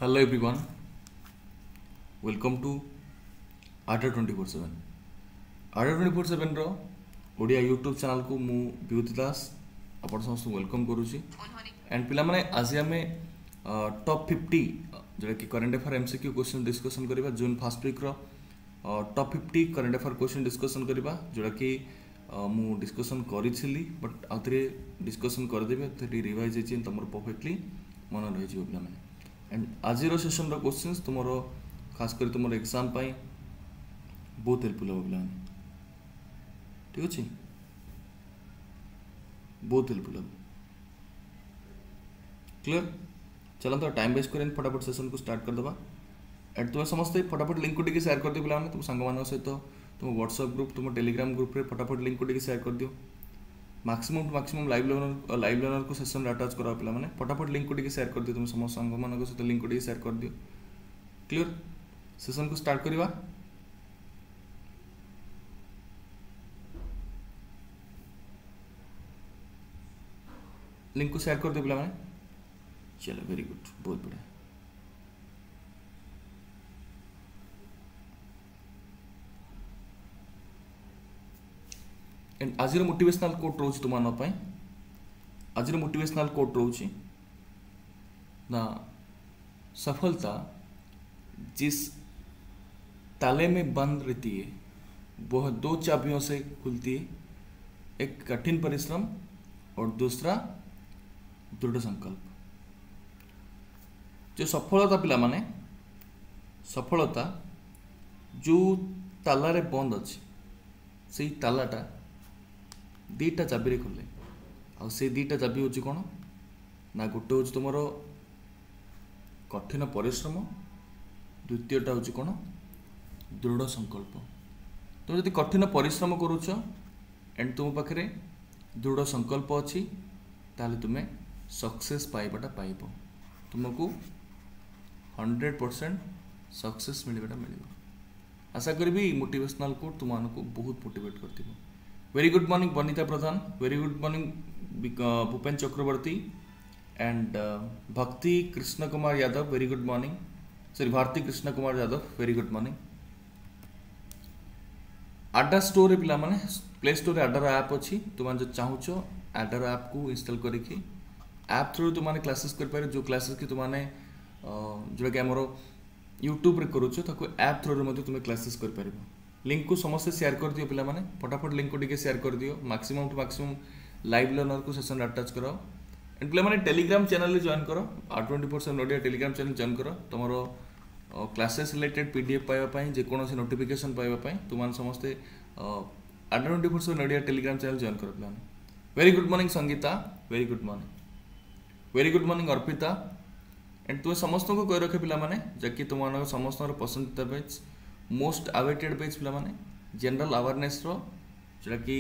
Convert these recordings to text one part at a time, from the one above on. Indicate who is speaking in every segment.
Speaker 1: Hello everyone, welcome to Ada 24/7. Ada 24/7 रो Odia YouTube channel को मु विभूति दास आपण समस्त वेलकम करूची एंड पिला माने आज आमे टॉप 50 जोटा कि current affair MCQ question discussion करबा जून फर्स्ट वीक रो top 50 current affair question discussion करबा जोटा कि मु डिस्कशन करिছিলি बट आथरे डिस्कशन कर देबे थेटी रिवाइज हेची तमर परफेक्टली मन रहि जिवो पिला माने एंड आज सेशन क्वेश्चंस तुमरो खास कर तुम एग्जाम पाई बहुत हेल्पफुल हो पिला ठीक अच्छे बहुत हेल्पफुल हो क्लियर चलो तो टाइम वेस्ट करें फटाफट सेशन को स्टार्ट कर दबा एंड तुम समस्त फटाफट लिंक को शेयर कर दियो पिला तुम सांग मान सहित तुम व्हाट्सएप ग्रुप तुम टेलीग्राम ग्रुप रे फटाफट लिंक को शेयर कर दियो maximum to maximum live learner को सेशन अटैच करा पिला माने फटाफट लिंक को शेयर कर दियो तुम समस्त सांग मान सहित लिंक को शेयर कर दियो क्लियर सेशन को स्टार्ट करवा लिंक को शेयर कर दियो पिला माने चलो वेरी गुड बहुत बढ़िया एंड आज मोटिवेशनल कोट रोज तुम आज मोटिवेशनल कोट रोच ना सफलता जिस ताले में बंद रहती है वह दो चाबियों से खुलती है, एक कठिन परिश्रम और दूसरा दृढ़ संकल्प। जो सफलता पिला माने सफलता जो ताला रे बंद अच्छी से तालाटा दीटा चाबी खोले आ से दीटा चाबी हूँ कौन ना गोटे हूँ तुम कठिन परिश्रम द्वितीयटा हूँ कौन दृढ़ संकल्प। तुम यदि कठिन परिश्रम करुच एंड तुम पाखे दृढ़ संकल्प अच्छी ताले तुम्हें सक्सेस पाइबाटा पाइब तुमको 100% सक्सेस मिलवाटा मिल आशा करी मोटिवेशनल कोट तुमको बहुत मोटिवेट कर very good morning Banita Pradhan very good morning Bhupen Chakraborty and Bhakti Krishna Kumar Yadav very good morning sorry Bharati Krishna Kumar Yadav very good morning आडा स्टोर पिला माने प्ले स्टोर आडार ऐप अच्छी तुम जो चाहूच आडार ऐप को इंस्टॉल करके ऐप थ्रू तुम क्लासेस कर जो क्लासेस की तुमने जोटा कि आमर यूट्यूब रे करूछ ताको ऐप थ्रू रे तुम क्लासेस कर पार लिंक को समस्त शेयर कर दियो पिला माने फटाफट लिंक को शेयर कर दियो maximum to maximum live learner को सेशन अटैच करो एंड पिला माने टेलीग्राम चैनल जॉइन करो R24/7 Odia Telegram channel join करो तुमरो क्लासेस रिलेटेड पीडीएफ पाइबा जेकोसी नोटिफिकेशन पाइबा तुम समस्ते R24/7 Odia Telegram channel join करो पिला very good morning Sangeeta very good morning Arpita and तुम समस्त को कही रखे पिला माने जबकि तुम समस्त पसंदीदा बैच मोस्ट अवेटेड बैच पिला माने जनरल अवेयरनेस रो जोटा कि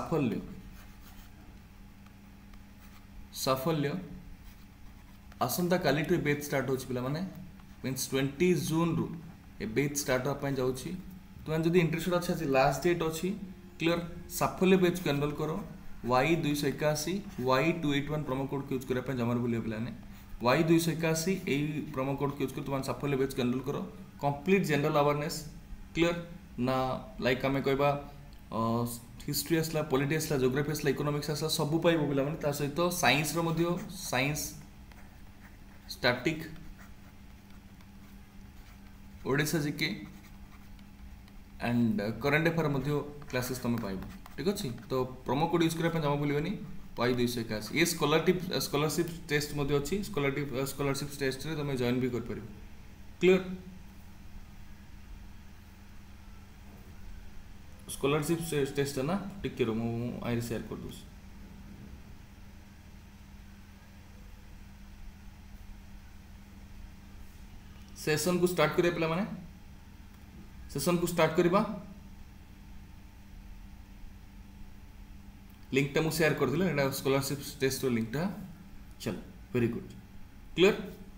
Speaker 1: साफल्य आसंता काली टू बैच स्टार्ट होची पिला माने मींस 20 जून रु ए बैच स्टार्ट होपा जाउची तुम जदी इंटरेस्टेड अछि लास्ट डेट अछि क्लियर साफल्य बैच को एनरोल करो Y281 Y281 प्रोमो कोड को यूज करा पे जमर बोलियो पिला ने Y281 ए प्रोमो कोड को यूज कर तुम साफल्य बैच को एनरोल करो कंप्लीट जनरल अवेयरनेस क्लियर ना लाइक आम कहवा हिस्ट्री आसला पॉलिटी आसला जियोग्राफी आसला इकोनॉमिक्स आसला सब पाइब पिला माने ता सहित साइंस रो मध्य science static Odisha GK and current affair मध्य क्लासेस तुम पाइब ठीक अच्छे तो प्रोमो कोड यूज करने जमा भूलि Y281 ये स्कॉलरशिप टेस्ट मध्य अच्छी स्कॉलरशिप टेस्ट रे तुम जॉइन भी कर पारिबो क्लियर स्कॉलरशिप टेस्ट है ना टिके रो आई शेयर कर दूँ सेशन को स्टार्ट करिया पिला माने सेशन को स्टार्ट करबा लिंक टा मु शेयर कर दिले एटा स्कॉलरशिप टेस्ट रो लिंक टा चलो वेरी गुड क्लियर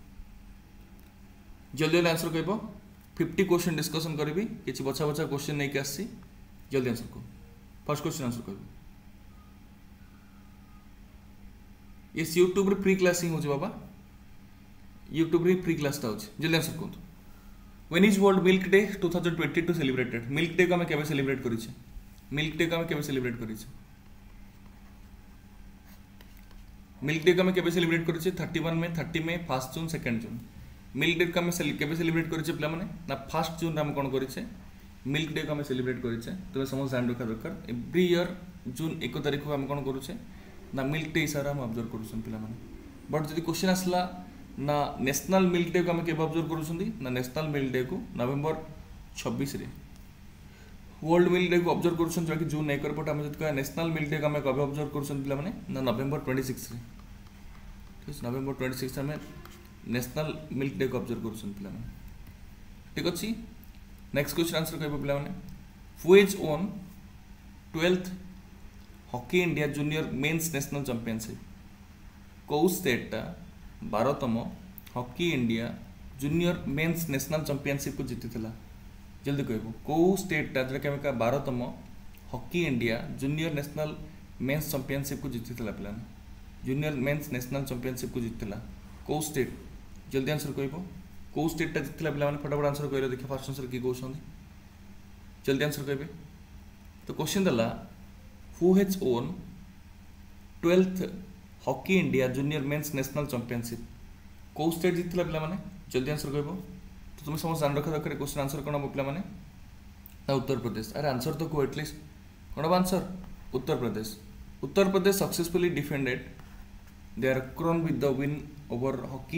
Speaker 1: जल्दी जल्दी आंसर कहबो 50 क्वेश्चन डिस्कशन करबी किछि बछा बछा क्वेश्चन नै के आसी जल्दी आंसर को फर्स्ट क्वेश्चन आंसर कहबो ये यूट्यूब रे फ्री क्लासिंग हो बाबा यूट्यूब रे फ्री क्लास टा अछि जल्दी आंसर कोन when is world milk day 2022 celebrated milk day को हम केबे सेलिब्रेट करि छै मिल्क डे को हम केबे सेलिब्रेट करि छै मिल्क डे को हम केबे सेलिब्रेट करि छै 31 में 30 में 1 जून 2 जून मिल्क डे को हम केबे सेलिब्रेट करि छै प्ला माने ना 1 जून हम कोन करि छै मिल्क डे को हम सेलिब्रेट करि छै तबे समझ जान रखा दरकार एवरी ईयर जून 1 तारिख को हम कोन करू छै ना मिल्क डे हिसाब हम ऑब्जर्व करू छन पिला माने बट जदी क्वेश्चन आसला ना नेशनल मिल्क डे को हम केबे ऑब्जर्व करू छन ना नेशनल मिल्क डे को नवंबर 26 रे वर्ल्ड मिल्क डे को ऑब्जर्व करू छन कि जून 1 बट हम जदी का नेशनल मिल्क डे को हम केबे ऑब्जर्व करू छन पिला माने ना नवंबर 26 रे ठीक नवंबर 26 में नेशनल मिल्क डे को ऑब्जर्व करू छन पिला माने ठीक अछि नेक्स्ट क्वेश्चन आंसर कहबो पिला माने who is won 12th hockey India junior men's national championship को स्टेट टा 12तम hockey India junior men's national championship को जीतिथिला जल्दी कहबो को स्टेट टा जरा के 12तम hockey India junior national men's championship को जीतिथिला पिला जूनियर मेंस नेशनल चैंपियनशिप को जीतिथिला को स्टेट जल्दी आंसर कहबो को स्टेट टा जीतिथिला पिला माने फटाफट आंसर कहले देखि फर्स्ट आंसर की कहउछन जल्दी आंसर कहबे तो क्वेश्चन दला who has won 12th hockey India junior men's national championship को स्टेट जीतला पिला माने जल्दी आंसर कहबो तो तुम समझ जान रखा दरकार क्वेश्चन आंसर कोन पिला माने ना उत्तर प्रदेश अरे आंसर तो को एटलीस्ट कोन answer Uttar Pradesh successfully defended their crown with the win over hockey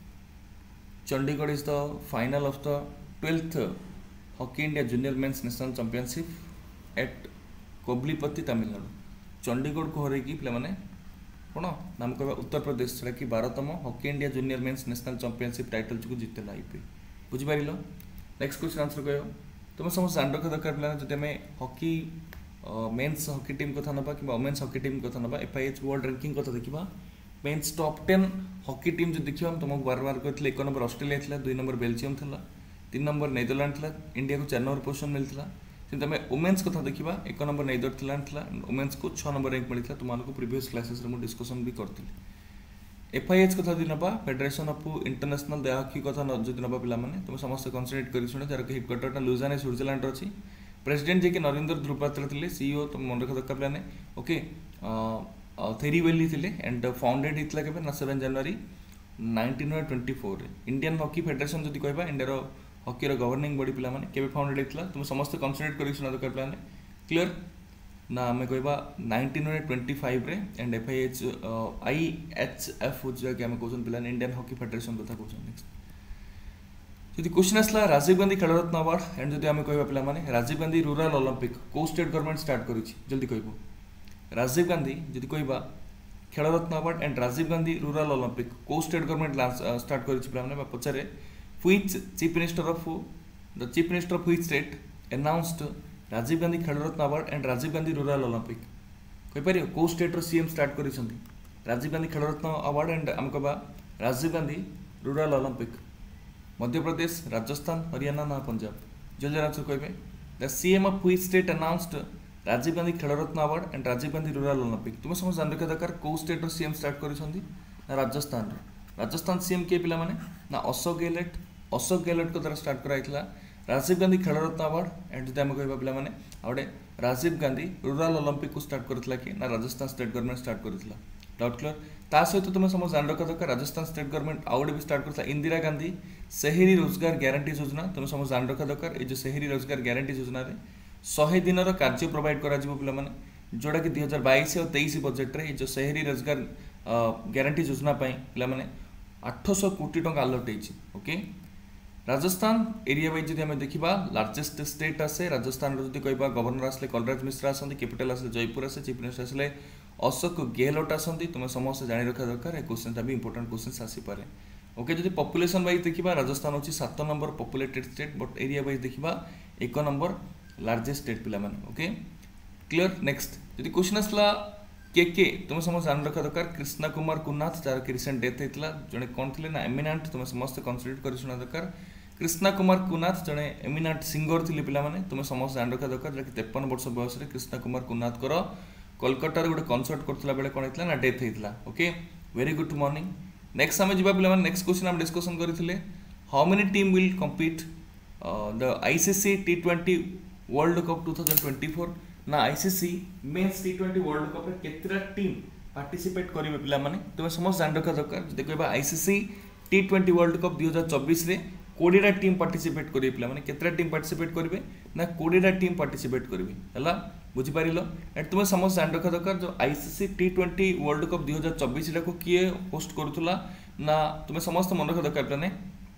Speaker 1: Chandigarh is the final of the 12th hockey India junior men's national championship at Kovilpatti Tamil Nadu Chandigarh को हरैकी पिला माने कोन नाम कहबा उत्तर प्रदेश छडा कि 12तम hockey India junior men's national championship title को जीतला आईपी बुझि पारिलो नेक्स्ट क्वेश्चन आंसर कयो तुम समझ जान रखा दरकार पिला जदि हमें हॉकी मेंस हॉकी टीम कथा नबा कि वुमेन्स हॉकी टीम कथा नबा एफआईएच वर्ल्ड रैंकिंग कथा देखिबा मेंस टॉप 10 हॉकी टीम जो देखिबा हम तुमको बार-बार कहथले 1 नंबर ऑस्ट्रेलिया थिला 2 नंबर बेल्जियम थिला 3 नंबर नेदरलैंड थिला इंडिया को 4 नंबर पोजीशन मिलथिला सिंत हमें वुमेन्स कथा देखिबा 1 नंबर नेदरलैंड थिला वुमेन्स को 6 नंबर रैंक मिलथिला तुमको प्रीवियस क्लासेस रे मु डिस्कशन भी करथिली एफआईएच कथा दिनबा federation of international the hockey कथा जदि नबा पिला माने तुम समस्त कंसंट्रेट करि सुने जार के हेडक्वार्टर लुजियाना स्विट्जरलैंड रे अछि प्रेसिडेंट जे के नरेंद्र ध्रुव पात्र थिले सीईओ तुम मन रखा दरकार पिला ने ओके थेरी वेली थिले एंड फाउंडेड हितला के ना 7 जनवरी 1924 रे इंडियन हॉकी फेडरेशन जदि कहबा इंडिया रो हॉकी रो गवर्निंग बॉडी पिला माने केबे फाउंडेड हितला तुम समस्त कंसंट्रेट करि सुना दरकार पिला ने क्लियर ना हमें कहबा 1925 रे एंड एफआईएच आईएचएफ जो कि हमें क्वेश्चन पिला इंडियन हॉकी फेडरेशन कथा क्वेश्चन नेक्स्ट जदि क्वेश्चन आसला राजीव गांधी खेल रत्न अवार्ड एंड जदि हमें कहबा पिला माने राजीव गांधी रूरल ओलंपिक को स्टेट गवर्नमेंट स्टार्ट करिछि जल्दी कहबो राजीव गांधी जदि कहबा Khel Ratna award and Rajiv Gandhi rural Olympic को स्टेट गवर्नमेंट स्टार्ट करिछि पिला माने पछरे which chief minister of which state announced Rajiv Gandhi Khel Ratna award and Rajiv Gandhi rural Olympic कहि परियो को स्टेट रो सीएम स्टार्ट करिसंती राजीव गांधी खेल रत्न अवार्ड एंड हम कहबा राजीव गांधी रूरल ओलंपिक मध्य प्रदेश राजस्थान हरियाणा ना पंजाब जल्दी आंसर कहबे the CM of which state announced Rajiv Gandhi Khel Ratna award and Rajiv Gandhi rural Olympic तुम समझ जान रखा दरकार को स्टेट रो सीएम स्टार्ट करिसंती ना राजस्थान सीएम के पिला माने ना अशोक गहलोत को द्वारा start कराइतला Rajiv Gandhi Khel Ratna award and जदि हम कहबा पिला माने आउडे राजीव गांधी रूरल ओलंपिक को स्टार्ट करथिला कि ना राजस्थान स्टेट गवर्नमेंट स्टार्ट करथिला डाउट क्लियर ता सहित तुम समझ जान रखा दरकार राजस्थान स्टेट गवर्नमेंट आउडे भी स्टार्ट करथिला इंदिरा गांधी शहरी रोजगार गारंटी योजना तुम समझ जान रखा दरकार ए जो शहरी रोजगार गारंटी योजना रे 100 दिन रो कार्य प्रोवाइड करा जिवो पिला माने जोड़ा कि 2022 और 23 बजेट रे जो शहरी रोजगार गारंटी योजना पई पिला माने 800 कोटी टंका अलॉट हेछि ओके राजस्थान एरिया वाइज जदि हमें देखिबा लार्जेस्ट स्टेट आसे राजस्थान रो जदि कहबा गवर्नर आसले कलराज मिश्रा आसंती कैपिटल आसले जयपुर आसे चीफ मिनिस्टर आसले अशोक गहलोत आसंती तुम समस्त जानि रखा दरकार ए क्वेश्चन भी इंपोर्टेंट क्वेश्चन आसी पारे ओके जदि पॉपुलेशन वाइज देखिबा राजस्थान होछि 7 number populated state but area wise देखिबा 1 नंबर लार्जेस्ट स्टेट पिला माने ओके क्लियर नेक्स्ट जदि क्वेश्चन आसला के तुम समस्त जान रखा दरकार कृष्णा कुमार कुन्नाथ जार के रिसेंट डेथ हेतला जने कोन थिले ना एमिनेंट तुम समस्त कंसीडर करि सुना दरकार कृष्णा कुमार कुन्नाथ जने एमिनेंट सिंगर थिले पिला माने तुम समस्त जान रखा दरकार जे 53 वर्ष बयस रे कृष्णा कुमार कुन्नाथ कोलकाता रे गोटे कॉन्सर्ट करथला बेले कोन हेतला ना डेथ हेतला okay very good morning next आम जा पे नेक्स्ट क्वेश्चन आम डिस्कसन करते how many team will compete the ICC T20 world cup 2024 ना ICC men's T20 world cup केतटा टीम पार्टिसिपेट करेंगे पिला माने तुम समस्त जान रखा दरकार जब कहबा ICC T20 वर्ल्ड कप 2024 रे 20टा टीम पार्टिसिपेट करेंगे पिला माने केतटा टीम पार्टिसिपेट करेंगे ना 20टा टीम पार्टिसिपेट करेंगे हला बुझी पारिलो एंड तुम समस्त जान रखा दरकार जो ICC T20 वर्ल्ड कप 2024 को किए होस्ट करूला ना तुम समस्त मन रखा दरकार पिलाने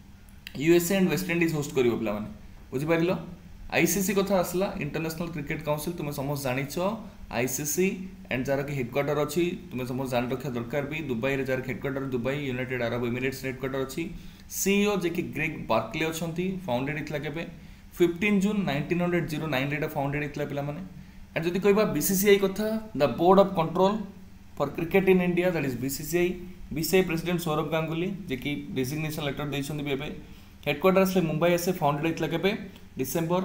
Speaker 1: USA and West Indies host करिवो पिला माने बुझी पारिलो ICC कथा आसला इंटरनेशनल क्रिकेट काउंसिल तुम समस्त जानिछ ICC एंड जार कि हेडक्वार्टर अच्छी तुम समस्त जान रखा दरकार भी दुबई रे जार headquarter Dubai United Arab Emirates headquarter अच्छी CEO जे कि ग्रेग बार्कले अछंती फाउंडेड इतला केबे 15 जून 1909 रे फाउंडेड इतला पिला माने एंड जदि कहबा BCCI कथा the board of control for cricket in India that is BCCI president Sourav Ganguly जे कि डिजिग्नेशन लेटर दैछंती बेबे हेडक्वार्टर से मुंबई से फाउंडेड इतला केबे डिसेंबर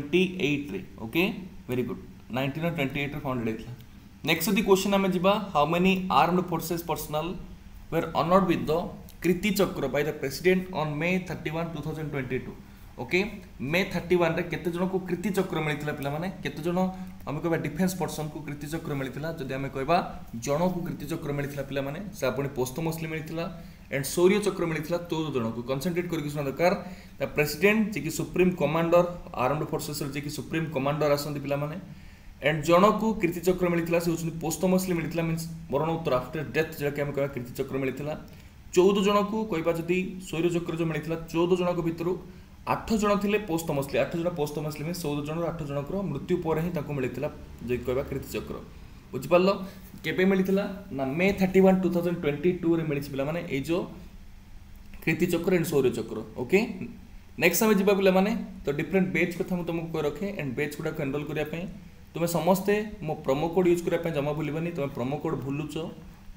Speaker 1: 28 रे ओके वेरी गुड 1928 रे फाउंडेड इतला नेक्स्ट दी क्वेश्चन हमें जिबा how many armed forces personnel were honoured with the Kirti Chakra by the president on May 31 2022 okay May 31 रे केते जन को कृति चक्र मिलितला पिला माने केते जन हमें कहबा डिफेंस पर्सन को कृति चक्र मिलितला जदि हमें कहबा जन को कृति चक्र मिलितला पिला माने से आपण पोस्टमोस्टली मिलितला एंड शौर्य चक्र मिलितला 14 जन को कंसंट्रेट करके सुना दरकार द प्रेसिडेंट जे कि सुप्रीम कमांडर आर्म्ड फोर्सेस जे कि सुप्रीम कमांडर आसंती पिला माने एंड जन को कृति चक्र मिलितला से होछन पोस्टमोस्टली मिलितला मींस मरणोत्तर आफ्टर डेथ जे कि हम कहबा कृति चक्र मिलितला 14 जन को कहबा जदि शौर्य चक्र जो मिलितला 14 जन को भितरु 8 जन थिले पोस्टमोस्टली 8 जन पोस्टमोस्टली मींस 14 जन 8 जन को मृत्यु पर ही ताको मिलितला जे कहबा कृति चक्र बुझि पारलो केबे मिलितला ना May 31 2022 रे मिलिछि पिला माने ए जो कृति चक्र एंड शौर्य चक्र ओके नेक्स्ट हमें जिबा पिला माने तो डिफरेंट बैच कथा हम तुमको कह रखे एंड बैच गुडा को एनरोल करिया पे तुमे समस्ते मो प्रोमो कोड यूज करिया पे जमा भूलिबनी तुमे प्रोमो कोड भूलुचो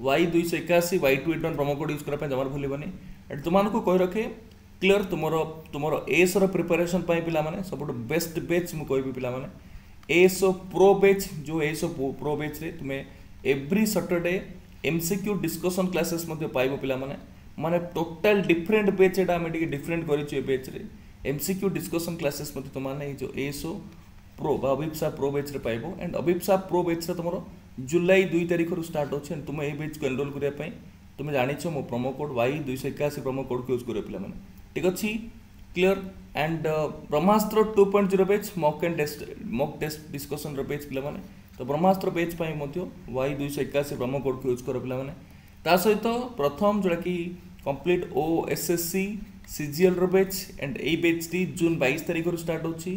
Speaker 1: Y281 Y281 promo code use करिया पे जमा भूलिबनी एंड तुमानको कह रखे क्लियर तुमरो एस रो प्रिपरेशन पाई पिला माने सबटो बेस्ट बैच मु कहबी पिला माने एसओ प्रो बैच जो एसओ प्रो बैच रे तुमे every Saturday MCQ discussion classes मध्ये पाइबो पिला माने टोटल डिफरेंट बैच एटा हम टिके डिफरेंट करिछु ए बैच रे MCQ डिस्कशन क्लासेस मध्ये तुम माने जो एसओ प्रो बा अभिप्सा प्रो बैच रे पाइबो एंड अभिप्सा प्रो बैच रे तुमरो जुलाई 2 तारिख रु स्टार्ट होछ एंड तुम ए बैच को एनरोल करिया पई तुम जानिछो मो promo code Y281 promo code को यूज करियो पिला माने ठीक अछि clear and Brahmastra 2.0 batch mock test discussion रो बैच पिला माने तो ब्रह्मास्त्र बैच पाई मध्य Y281 प्रोमो कोड को यूज करो पिला माने ता सहित प्रथम जोड़ा कि कंप्लीट OSSC CGL रो बैच एंड ए बैच टी जून 22 तारिख रु स्टार्ट होची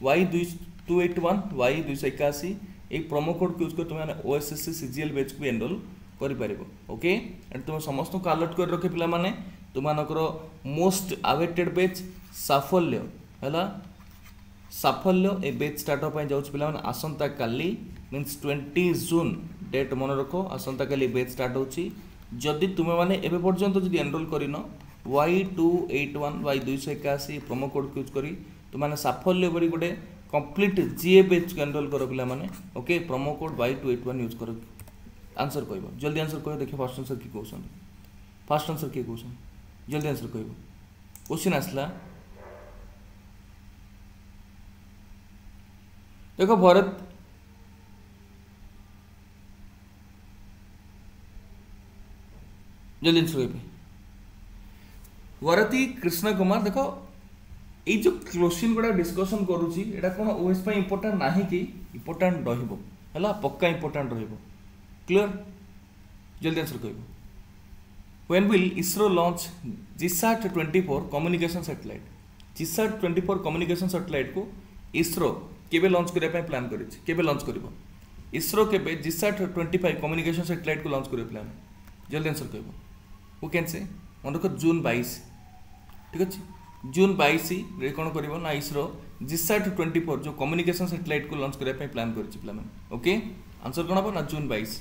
Speaker 1: Y281 Y281 ए प्रोमो कोड को यूज कर तुम OSSC CGL बैच को एनरोल करि परिबो ओके एंड तुम समस्त को अलर्ट कर रखे पिला माने तुमानकर मोस्ट अवेटेड बैच साफल्य हला साफल्य ए बैच स्टार्ट होपाई जाउछ पिला माने आसंता काली मींस 20 जून डेट मन रखो आसंता काली बैच स्टार्ट होची जदि तुमे माने एबे पर्यंत जदि एनरोल करिनो Y281 Y281 promo code use करी तुमाने साफल्य बड़ी गोटे कंप्लीट जीए बैच एनरोल करो पिला माने okay promo code Y281 use करो आंसर कहबो जल्दी आंसर कहो देखि फर्स्ट आंसर की क्वेश्चन फर्स्ट आंसर की क्वेश्चन जल्दी आंसर कहबो क्वेश्चन आसला देखो भारत जल्दी आंसर कहबे वरती कृष्ण कुमार देखो ये जो क्वेश्चन गुड़ा डिस्कशन करूची एटा कोन ओएस पे इंपोर्टेंट नाही कि इंपोर्टेंट रहिबो हला पक्का इंपोर्टेंट रहिबो क्लियर जल्दी आंसर कहबो When will ISRO launch GSAT-24 communication satellite? GSAT-24 communication satellite को ISRO केबे लॉन्च करिया पे प्लान करिछि केबे लॉन्च करिवो ISRO केबे GSAT-25 communication satellite को लॉन्च करियो प्लान जल्दी आंसर कहबो हु कैन से मन रखो जून 22 ठीक अछि जून 22 रे कोन करिवो ना ISRO GSAT-24 जो communication satellite को लॉन्च करिया पे प्लान करिछि प्लान ओके आंसर कोन हबो ना जून 22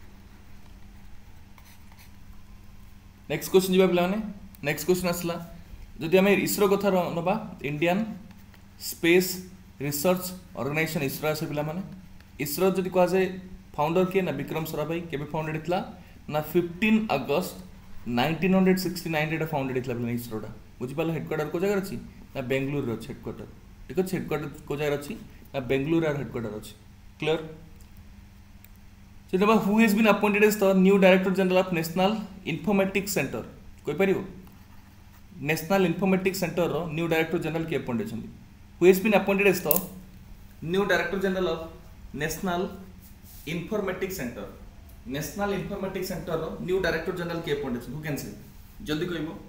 Speaker 1: नेक्स्ट क्वेश्चन जीवा पिला नेक्स्ट क्वेश्चन आसला जदि आम इसरो कथा नबा Indian space research organisation ISRO आसे पिला इसरो जदि कह जाए फाउंडर किए ना विक्रम साराभाई केबे फाउंडेड थिला ना 15 अगस्त 1969 रे फाउंडेड इतला प्लान इसरोटा बुझी पालो हेडक्वार्टर को जगह अछि ना बेंगलुरु रो हेडक्वार्टर ठीक अछि हेडक्वार्टर को जगह अछि ना बेंगलुरु रो हेडक्वार्टर अछि क्लियर जेतबा who has been appointed as the new director general of national informatics centre कोइ परियो नेशनल इन्फॉर्मेटिक्स सेंटर रो न्यू डायरेक्टर जनरल के अपॉइंटेड छथि who has been appointed as the new director general of national informatics centre रो new director general के appointed who can say जल्दी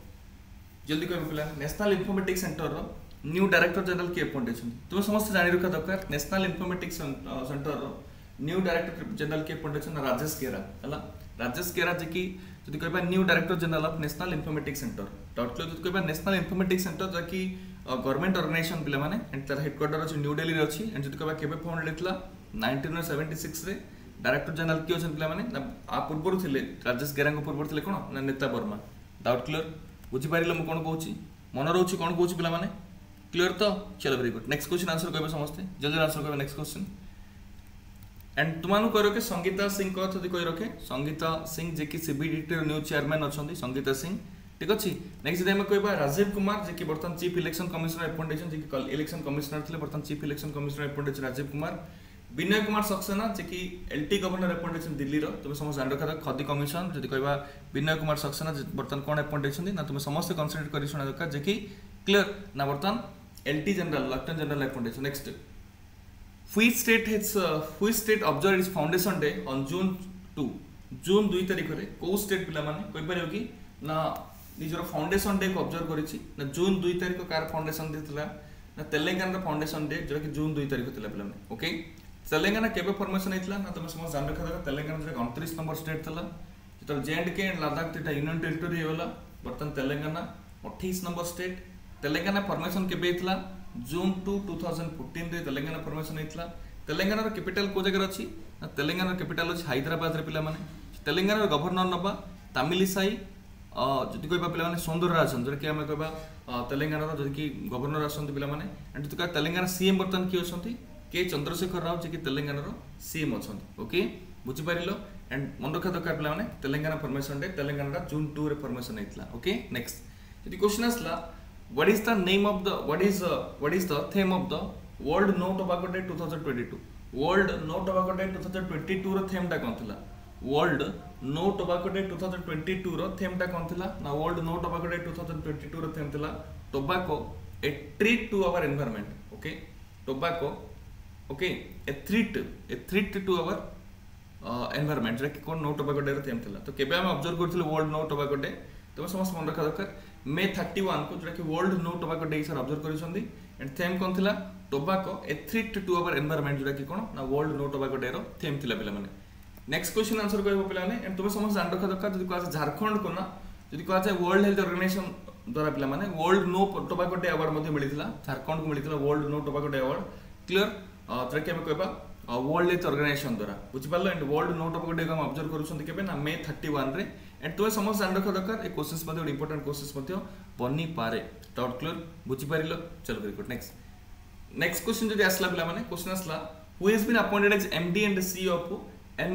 Speaker 1: कहबो पिला नेशनल इन्फॉर्मेटिक्स सेंटर रो न्यू डायरेक्टर जनरल के अपॉइंटेड छथि तुम समस्त जानि रखा दरकार नेशनल इन्फॉर्मेटिक्स सेंटर रो न्यू डायरेक्टर जनरल के अपॉइंटेड छन राजेश केरा हला राजेश केरा जे की जदि कहबा new director general of national informatics centre doubt clear जदि कहबा नेशनल इन्फॉर्मेटिक्स सेंटर जा की गवर्नमेंट ऑर्गेनाइजेशन पिला माने एंड तार हेडक्वार्टर अछि न्यू दिल्ली रे अछि एंड जदि कहबा केबे फाउंडेड हेतला 1976 रे डायरेक्टर जनरल कियो छन पिला माने आ पूर्वरु थिले राजेश गेरांग पूर्वरु थिले कोन ना नेता वर्मा डाउट क्लियर बुझी पारिलो म कोन कहूची मन रहउची कोन कहूची पिला माने क्लियर तो चलो very good next question answer कहबे समस्त जल्दी आंसर कहबे नेक्स्ट क्वेश्चन एंड तुमानु कह रखे संगीता सिंह कथ कह रखे संगीता सिंह जे कि सीबीडीटी न्यू चेयरमैन अछंती संगीता सिंह ठीक अछि नेक्स्ट हम कहबा राजीव कुमार जे कि वर्तमान चीफ इलेक्शन कमिश्नर अपॉइंटेड जे कि इलेक्शन कमिश्नर थिले वर्तमान chief election commissioner appointed Rajiv Kumar Vinay Kumar Saxena जे कि एलटी गवर्नर अपॉइंटेड दिल्ली रो तुम समस्त जान रखा खदी कमिशन जदि कहबा विनय कुमार सक्सेना वर्तमान कोन अपॉइंटेड ना तुम समस्त कंसीडर करि सुना दरकार जे कि क्लियर ना वर्तमान LT general lieutenant general appointed next which state observed its foundation day on June 2 तारिख रे को स्टेट पिला माने कोइ परियो कि ना निजर फाउंडेशन डे को ऑब्जर्व करिछि ना जून 2 तारिख कार फाउंडेशन डे थिला ना तेलंगाना फाउंडेशन डे जो कि जून 2 तारिख थिला पिला माने ओके तेलंगाना केबे फॉर्मेशन हेतला ना तुम समझ जान रखा तेलंगाना जो 29 नंबर स्टेट थिला जतो जेएंडके एंड लद्दाख तेटा यूनियन टेरिटरी हेला बर्तन Telangana 28 number state Telangana formation केबे हेतला जून 2 2014 रे तेलंगाना फॉर्मेशन हेतला तेलंगाना रो कैपिटल को जगह अछि ना तेलंगाना रो कैपिटल अछि हैदराबाद रे पिला माने तेलंगाना रो गवर्नर नबा तामिलिसाई जदि कहबा पिला माने सौंदरराजन जे कि हम कहबा तेलंगाना रो जे कि गवर्नर आसंती पिला माने एंड जदि तेलंगाना सीएम बर्तन की असंती के चंद्रशेखर राव जे कि तेलंगाना रो सीएम असंती ओके बुझि पारिलो एंड मन रखा दरकार पिला माने तेलंगाना फॉर्मेशन डे तेलंगाना रा जून 2 रे फॉर्मेशन हेतला ओके नेक्स्ट जदि क्वेश्चन आसला what is the theme of the World No Tobacco Day 2022 World No Tobacco Day 2022 रो थीम टा कोन थिला World No Tobacco Day 2022 रो थीम टा कोन थिला ना World No Tobacco Day 2022 रो थीम थिला tobacco a threat to our environment okay tobacco okay a threat to our environment जे कि कोन No Tobacco Day रो थीम थिला तो केबे हम ऑब्जर्व करथिले World No Tobacco Day तो समस्त मन रखा दरकार May 31 को जोटा कि World No Tobacco Day sir observe करिसंदी एंड थीम कोन थिला tobacco a threat to our environment जोटा कि कोन ना वर्ल्ड नो टोबैको डे रो थीम थिला पिला माने नेक्स्ट क्वेश्चन आंसर कहबो पिला माने एंड तुम समस्त जान रखा दरकार जदि कहै झारखंड को ना जदि कहै वर्ल्ड हेल्थ ऑर्गेनाइजेशन द्वारा पिला माने World No Tobacco Day award मध्ये मिलिथिला झारखंड को मिलिथिला World No Tobacco Day award clear जोटा कि हम कहबा वर्ल्ड हेल्थ ऑर्गेनाइजेशन द्वारा बुझि पारलो and World No Tobacco Day को हम ऑब्जर्व करूछंती केबे ना May 31 रे एंड तुम समस्त जान रखा दरकार ए क्वेश्चंस मध्ये इंपोर्टेंट क्वेश्चंस मध्ये बनी पारे डाउट क्लियर बुझि पारिलो चलो वेरी गुड नेक्स्ट क्वेश्चन जदि आसला पिला माने क्वेश्चन आसला who has been appointed as MD and CEO of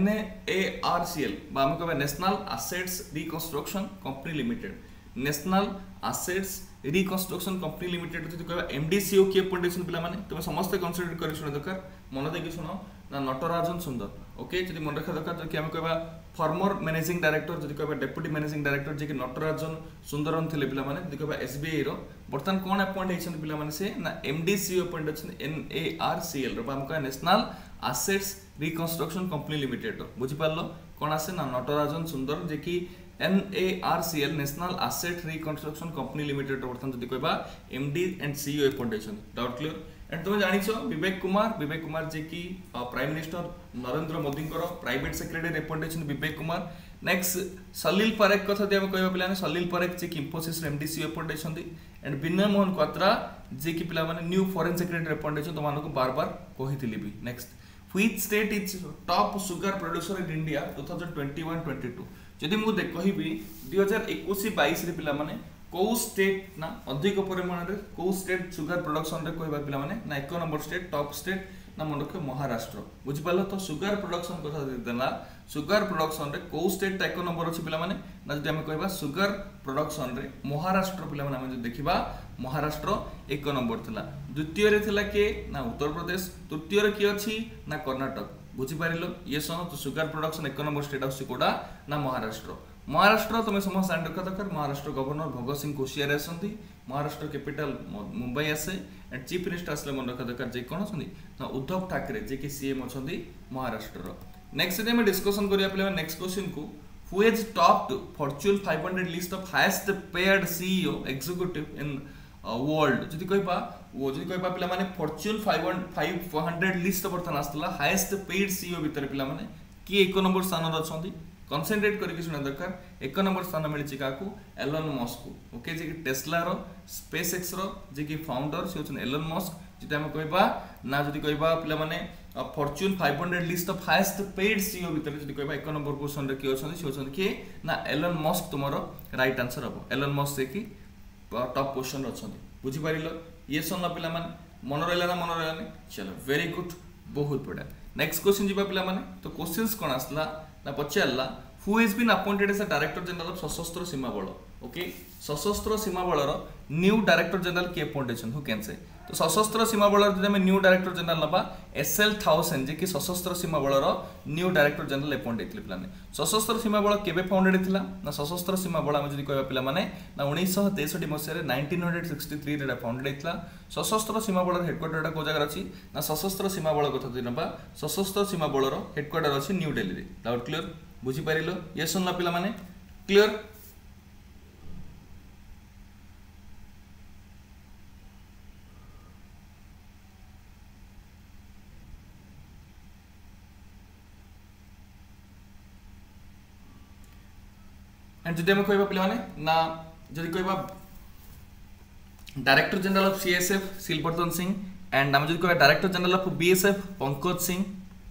Speaker 1: NARCL बा हम कहबा National Assets Reconstruction Company Limited National Assets Reconstruction Company Limited जदि कहबा एमडी सीईओ के अपॉइंटेशन पिला माने तुम समस्त कंसीडर करि सुन दरकार मन देकी सुनो ना नटराजन सुंदर ओके जदि मन रखा दरकार कि हम कहबा फॉर्मर मैनेजिंग डायरेक्टर जदि कहबा डेप्यूटी मैनेजिंग डायरेक्टर जे कि नटराजन सुंदरन थिले पिला माने जदि कहबा एसबीआई रो बर्तन कोन अपॉइंट हेछन पिला माने से ना एमडी सीईओ अपॉइंट हेछन NARCL रो हम कहबा National Assets Reconstruction Company Limited बुझि पारलो कोन आसे ना नटराजन सुंदर जे कि NARCL National Asset Reconstruction Company Limited बर्तन जदि कहबा एमडी एंड सीईओ अपॉइंट हेछन डाउट क्लियर एंड तुम जानिछो विवेक कुमार जे कि prime minister Narendra Modi private secretary अपॉइंटेशन विवेक कुमार नेक्स्ट सलील परेख कथा दिया कहबा पिलाने सलील परेख जे कि इंफोसिस एमडीसी अपॉइंटेशन एंड विनय मोहन क्वात्रा जे कि पिला माने न्यू फॉरेन सेक्रेटरी अपॉइंटेशन तो मानको बार-बार कहितली भी next which state is top sugar producer in India 2021-22 जदि मु कहिबी 2021-22 रे पिला माने को स्टेट ना अधिक परिमाण रे को स्टेट शुगर प्रोडक्शन रे कहबा पिला माने ना 1 नंबर स्टेट टॉप स्टेट ना मन रख महाराष्ट्र बुझी पाल तो सुगर प्रोडक्शन कथा देला सुगर प्रोडक्शन रे को स्टेट एक नंबर अछि पिला माने ना जदि हम कहबा सुगर प्रोडक्शन रे महाराष्ट्र पिला माने हम देखिबा महाराष्ट्र एक नंबर थिला द्वितीय रे थिला के ना उत्तर प्रदेश तृतीय रे की अछि ना कर्नाटक बुझी पारिलो ये सन तो सुगर प्रोडक्शन एक नंबर स्टेट अछि कोडा ना महाराष्ट्र महाराष्ट्र तुम समस्त जान रखा दरकार महाराष्ट्र गवर्नर भगत सिंह कोश्यारी आसती महाराष्ट्र कैपिटल मुंबई आसे एंड चीफ मिनिस्टर आसले मन रखा दरकार जे कौन अच्छी ना उद्धव ठाकरे जे कि सीएम अच्छा महाराष्ट्र नेक्स्ट डे में डिस्कसन करिया नेक्स्ट क्वेश्चन को who has topped Fortune 500 list of highest paid CEO executive in world जदि कहबा पिला माने फॉर्च्यून 500 लिस्ट बर्तन आस्तला हाईएस्ट पेड सीईओ भीतर पिला माने की एक नंबर स्थान रे अछंती कनसेंट्रेट करके सुना दरकार एक नंबर स्थान मिली क्या एलन मस्क को ओके जे कि टेस्ला रो स्पेस एक्स रो जे कि फाउंडर से होछन एलन मस्क जदि हम कहबा ना जदि कहबा पिला माने Fortune 500 list of highest paid CEO भीतर जदि कहबा एक नंबर पोजीशन रे की होछन से होछन कि ना एलन मस्क तुमरो राइट आंसर हबो एलन मस्क से कि टॉप पोजीशन रे अछन बुझी पारिलो ये सन पिला माने मन रहला ना मन रहला नै चलो वेरी गुड बहुत बढ़िया नेक्स्ट क्वेश्चन जीवा पिला माने तो क्वेश्चंस कोन आसला ना पचारला who has been appointed as a director general of Sashastra Seema Bal okay Sashastra Seema बलर न्यू डायरेक्टर जनरल के अपॉइंटेशन हु कैन से तो सशस्त्र सीमा बलर जदि हम न्यू डायरेक्टर जनरल नबा एसएल थाउसेंड जे कि सशस्त्र सीमा बलर न्यू डायरेक्टर जनरल अपॉइंट हेतले प्लान सशस्त्र सीमा बल केबे फाउंडेड थिला ना सशस्त्र सीमा बल हम जदि कहबा पिला माने ना 1963 मसिया रे 1963 रे फाउंडेड हेतला सशस्त्र सीमा बलर हेडक्वार्टर को जगह अछि ना सशस्त्र सीमा बल कथा दिन नबा सशस्त्र सीमा बलर हेडक्वार्टर अछि न्यू दिल्ली रे डाउट क्लियर बुझी पारिलो ये सुनला पिला माने क्लियर एंड जदि हम कहबा पिला माने ना जदि कहबा डायरेक्टर जनरल ऑफ सीएसएफ सिलवर्धन सिंह एंड हम जदि कहबा director general of BSF Pankaj Singh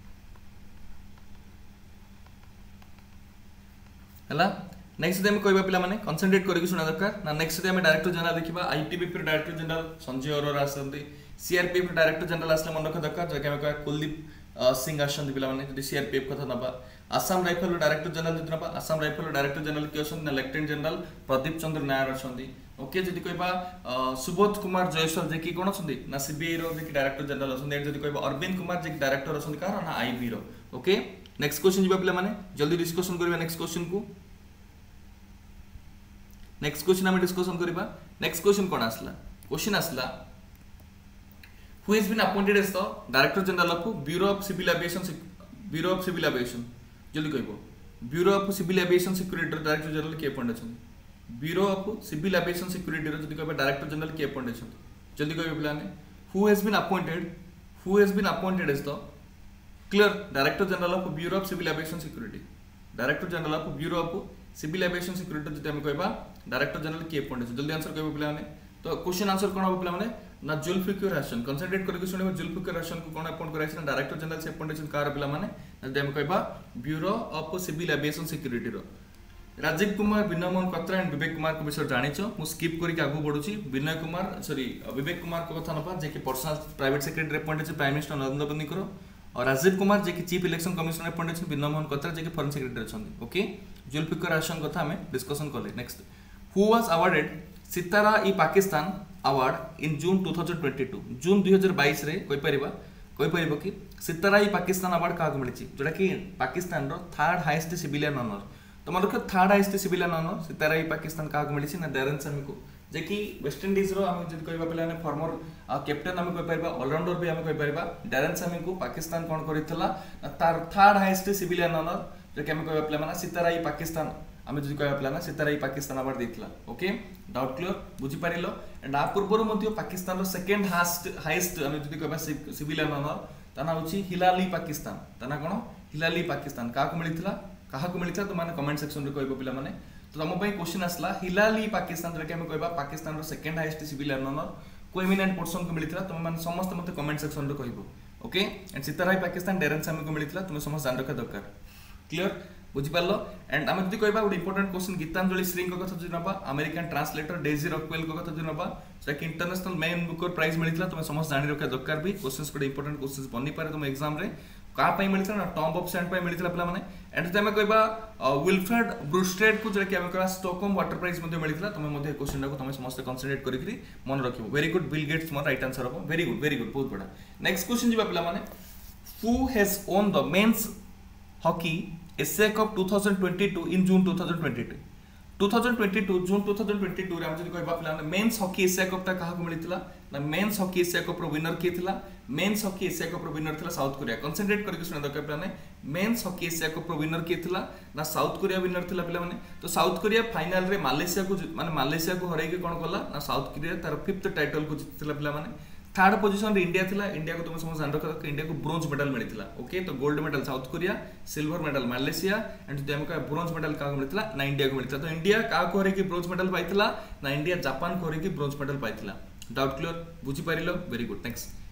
Speaker 1: हला नेक्स्ट डे में कहबा पिला माने कंसंट्रेट करके सुना दरकार ना नेक्स्ट डे में डायरेक्टर जनरल देखिबा ITBP director general Sanjay Arora आसंती सीआरपीएफ डायरेक्टर जनरल आसले मन रखा दरकार जे हम कहबा कुलदीप सिंह आसंती पिला माने जदि सीआरपीएफ कथा नबा आसाम राइफल डायरेक्टर जनरल जदि नबा आसाम राइफल डायरेक्टर जनरल के आसन ना लेफ्टिनेंट जनरल प्रदीप चंद्र नायर आसंती ओके जदि कहबा सुबोध कुमार जयसवाल जे कि कोन आसंती ना सीबीआई रो जे कि डायरेक्टर जनरल आसंती जदि कहबा अरविंद कुमार जे कि डायरेक्टर आसंती कार ना आईबी रो ओके नेक्स्ट क्वेश्चन जीवा पिला माने जल्दी डिस्कशन करबा नेक्स्ट क्वेश्चन को नेक्स्ट क्वेश्चन हम डिस्कशन करबा नेक्स्ट क्वेश्चन कोन आसला क्वेश्चन आसला who has been appointed as the director general of bureau of civil aviation जल्दी कहबो bureau of civil aviation security director general के अपॉइंट अछन bureau of civil aviation security जल्दी कहबा डायरेक्टर जनरल के अपॉइंट अछन जल्दी कहबो plan who has been appointed as the clear director general of bureau of civil aviation security director general of bureau of civil aviation security जदि हम कहबा director general के अपॉइंट अछन जल्दी आंसर कहबो प्लान तो क्वेश्चन आंसर कोन हो plan ना जुल्फिकार हसन कंसंट्रेट करके सुनबो जुल्फिकार हसन को कोन अपॉइंट कराइछ ना डायरेक्टर जनरल से अपॉइंट अछन कार पिला माने जदि हम कहबा bureau of civil aviation security रो राजीव कुमार विनय मोहन कत्रा एंड विवेक कुमार को विषय जानिछो मु स्किप करके आगु बढ़ुची विनय कुमार सॉरी विवेक कुमार को कथा नपा जे कि पर्सनल प्राइवेट सेक्रेटरी अपॉइंट अछि प्राइम मिनिस्टर नरेंद्र मोदी को और राजीव कुमार जे कि चीफ इलेक्शन कमिश्नर अपॉइंट अछि विनय मोहन कत्रा जे कि फॉरेन सेक्रेटरी अछन ओके जुल्फिकार हसन कथा हमें डिस्कशन करले next who was awarded Sitara e Pakistan award in June 2022 June 2022 रे कोइ परिबो कि सितारा ई पाकिस्तान अवार्ड का मिलिछि जोटा कि पाकिस्तान रो थर्ड हाईएस्ट सिविलियन ऑनर तो मन रखो third highest civilian honour Sitara e Pakistan का मिलिछि ना डैरेन सामी को जे कि वेस्ट इंडीज रो हम जद कहबा पिलाने फॉर्मर कैप्टन हम कहि परबा ऑलराउंडर भी हम कहि परबा डैरेन सामी को पाकिस्तान कोन करितला तार थर्ड हाईएस्ट सिविलियन ऑनर जे कि हम कहबा पिला माने सितारा ई पाकिस्तान आमे जदि कहबा प्लान सितारा ई पाकिस्तान अवार्ड देथिला ओके डाउट क्लियर बुझी पारिलो एंड आ पूर्वर मध्ये पाकिस्तान रो सेकंड हाईएस्ट आमे जदि कहबा सिविलियन ऑनर तना होची हिलाली पाकिस्तान तना कोन हिलाली पाकिस्तान का को मिलिथिला तो माने कमेंट सेक्शन रे कहबो पिला माने तो हम पई क्वेश्चन आसला हिलाली पाकिस्तान रे के हम कहबा पाकिस्तान रो सेकंड हाईएस्ट सिविलियन ऑनर को एमिनेंट पर्सन को मिलिथिला तुम माने समस्त मते कमेंट सेक्शन रे कहबो okay and Sitara e Pakistan Darren Sammy को मिलिथिला तुम समस्त जान रखा दरकार क्लियर बुझी पारलो एंड आम जदि कहबा गोटे इंपोर्टेंट क्वेश्चन गीतांजलि श्री कथा जो नबा अमेरिकन ट्रांसलेटर डेजी रॉकवेल को कथा जो नबा सेटा कि इंटरनेशनल मैन बुकर प्राइज मिलितला तुम समस्त जानि रखा दरकार भी क्वेश्चंस गोटे इंपोर्टेंट क्वेश्चंस बनी पारे तुम एग्जाम रे का पई मिलितला ना टॉम ऑफ सैंड पई मिलितला पिला माने एंड जदि हम कहबा विल्फ्रेड ब्रूस्टेड को जे कि हम कहबा स्टॉकहोम वाटर प्राइज मध्ये मिलितला तुम मध्ये क्वेश्चन को तुम समस्त कंसीडर करिकरी मन रखिबो very good Bill Gates more right answer हो वेरी गुड बहुत बड़ा नेक्स्ट क्वेश्चन जिबा पिला माने who has won the men's hockey Asia Cup 2022 in June 2022 June 2022 रे हम जदि कहबा पिला मेंस हॉकी एशिया कप ता काहा को मिलितला ना मेंस हॉकी एशिया कप रो विनर के थिला मेंस हॉकी एशिया कप रो विनर थिला साउथ कोरिया कंसंट्रेट करके सुना दरकार पिला मेंस हॉकी एशिया कप रो विनर के थिला ना साउथ कोरिया विनर थिला पिला माने तो साउथ कोरिया फाइनल रे मालयेशिया को माने मालयेशिया को हराई के कोन करला ना साउथ कोरिया तार 5th टाइटल को जितला पिला माने थर्ड पोजीशन रे इंडिया थिला इंडिया को तुम समझ जान रखा इंडिया को ब्रोंज मेडल मिलितला ओके तो gold medal South Korea silver medal Malaysia and जदि हम का ब्रोंज मेडल का मिलितला ना इंडिया को मिलितला तो इंडिया का को हरे के ब्रोंज मेडल पाइतला ना इंडिया जापान को हरे के ब्रोंज मेडल पाइतला डाउट क्लियर बुझी पारिलो वेरी गुड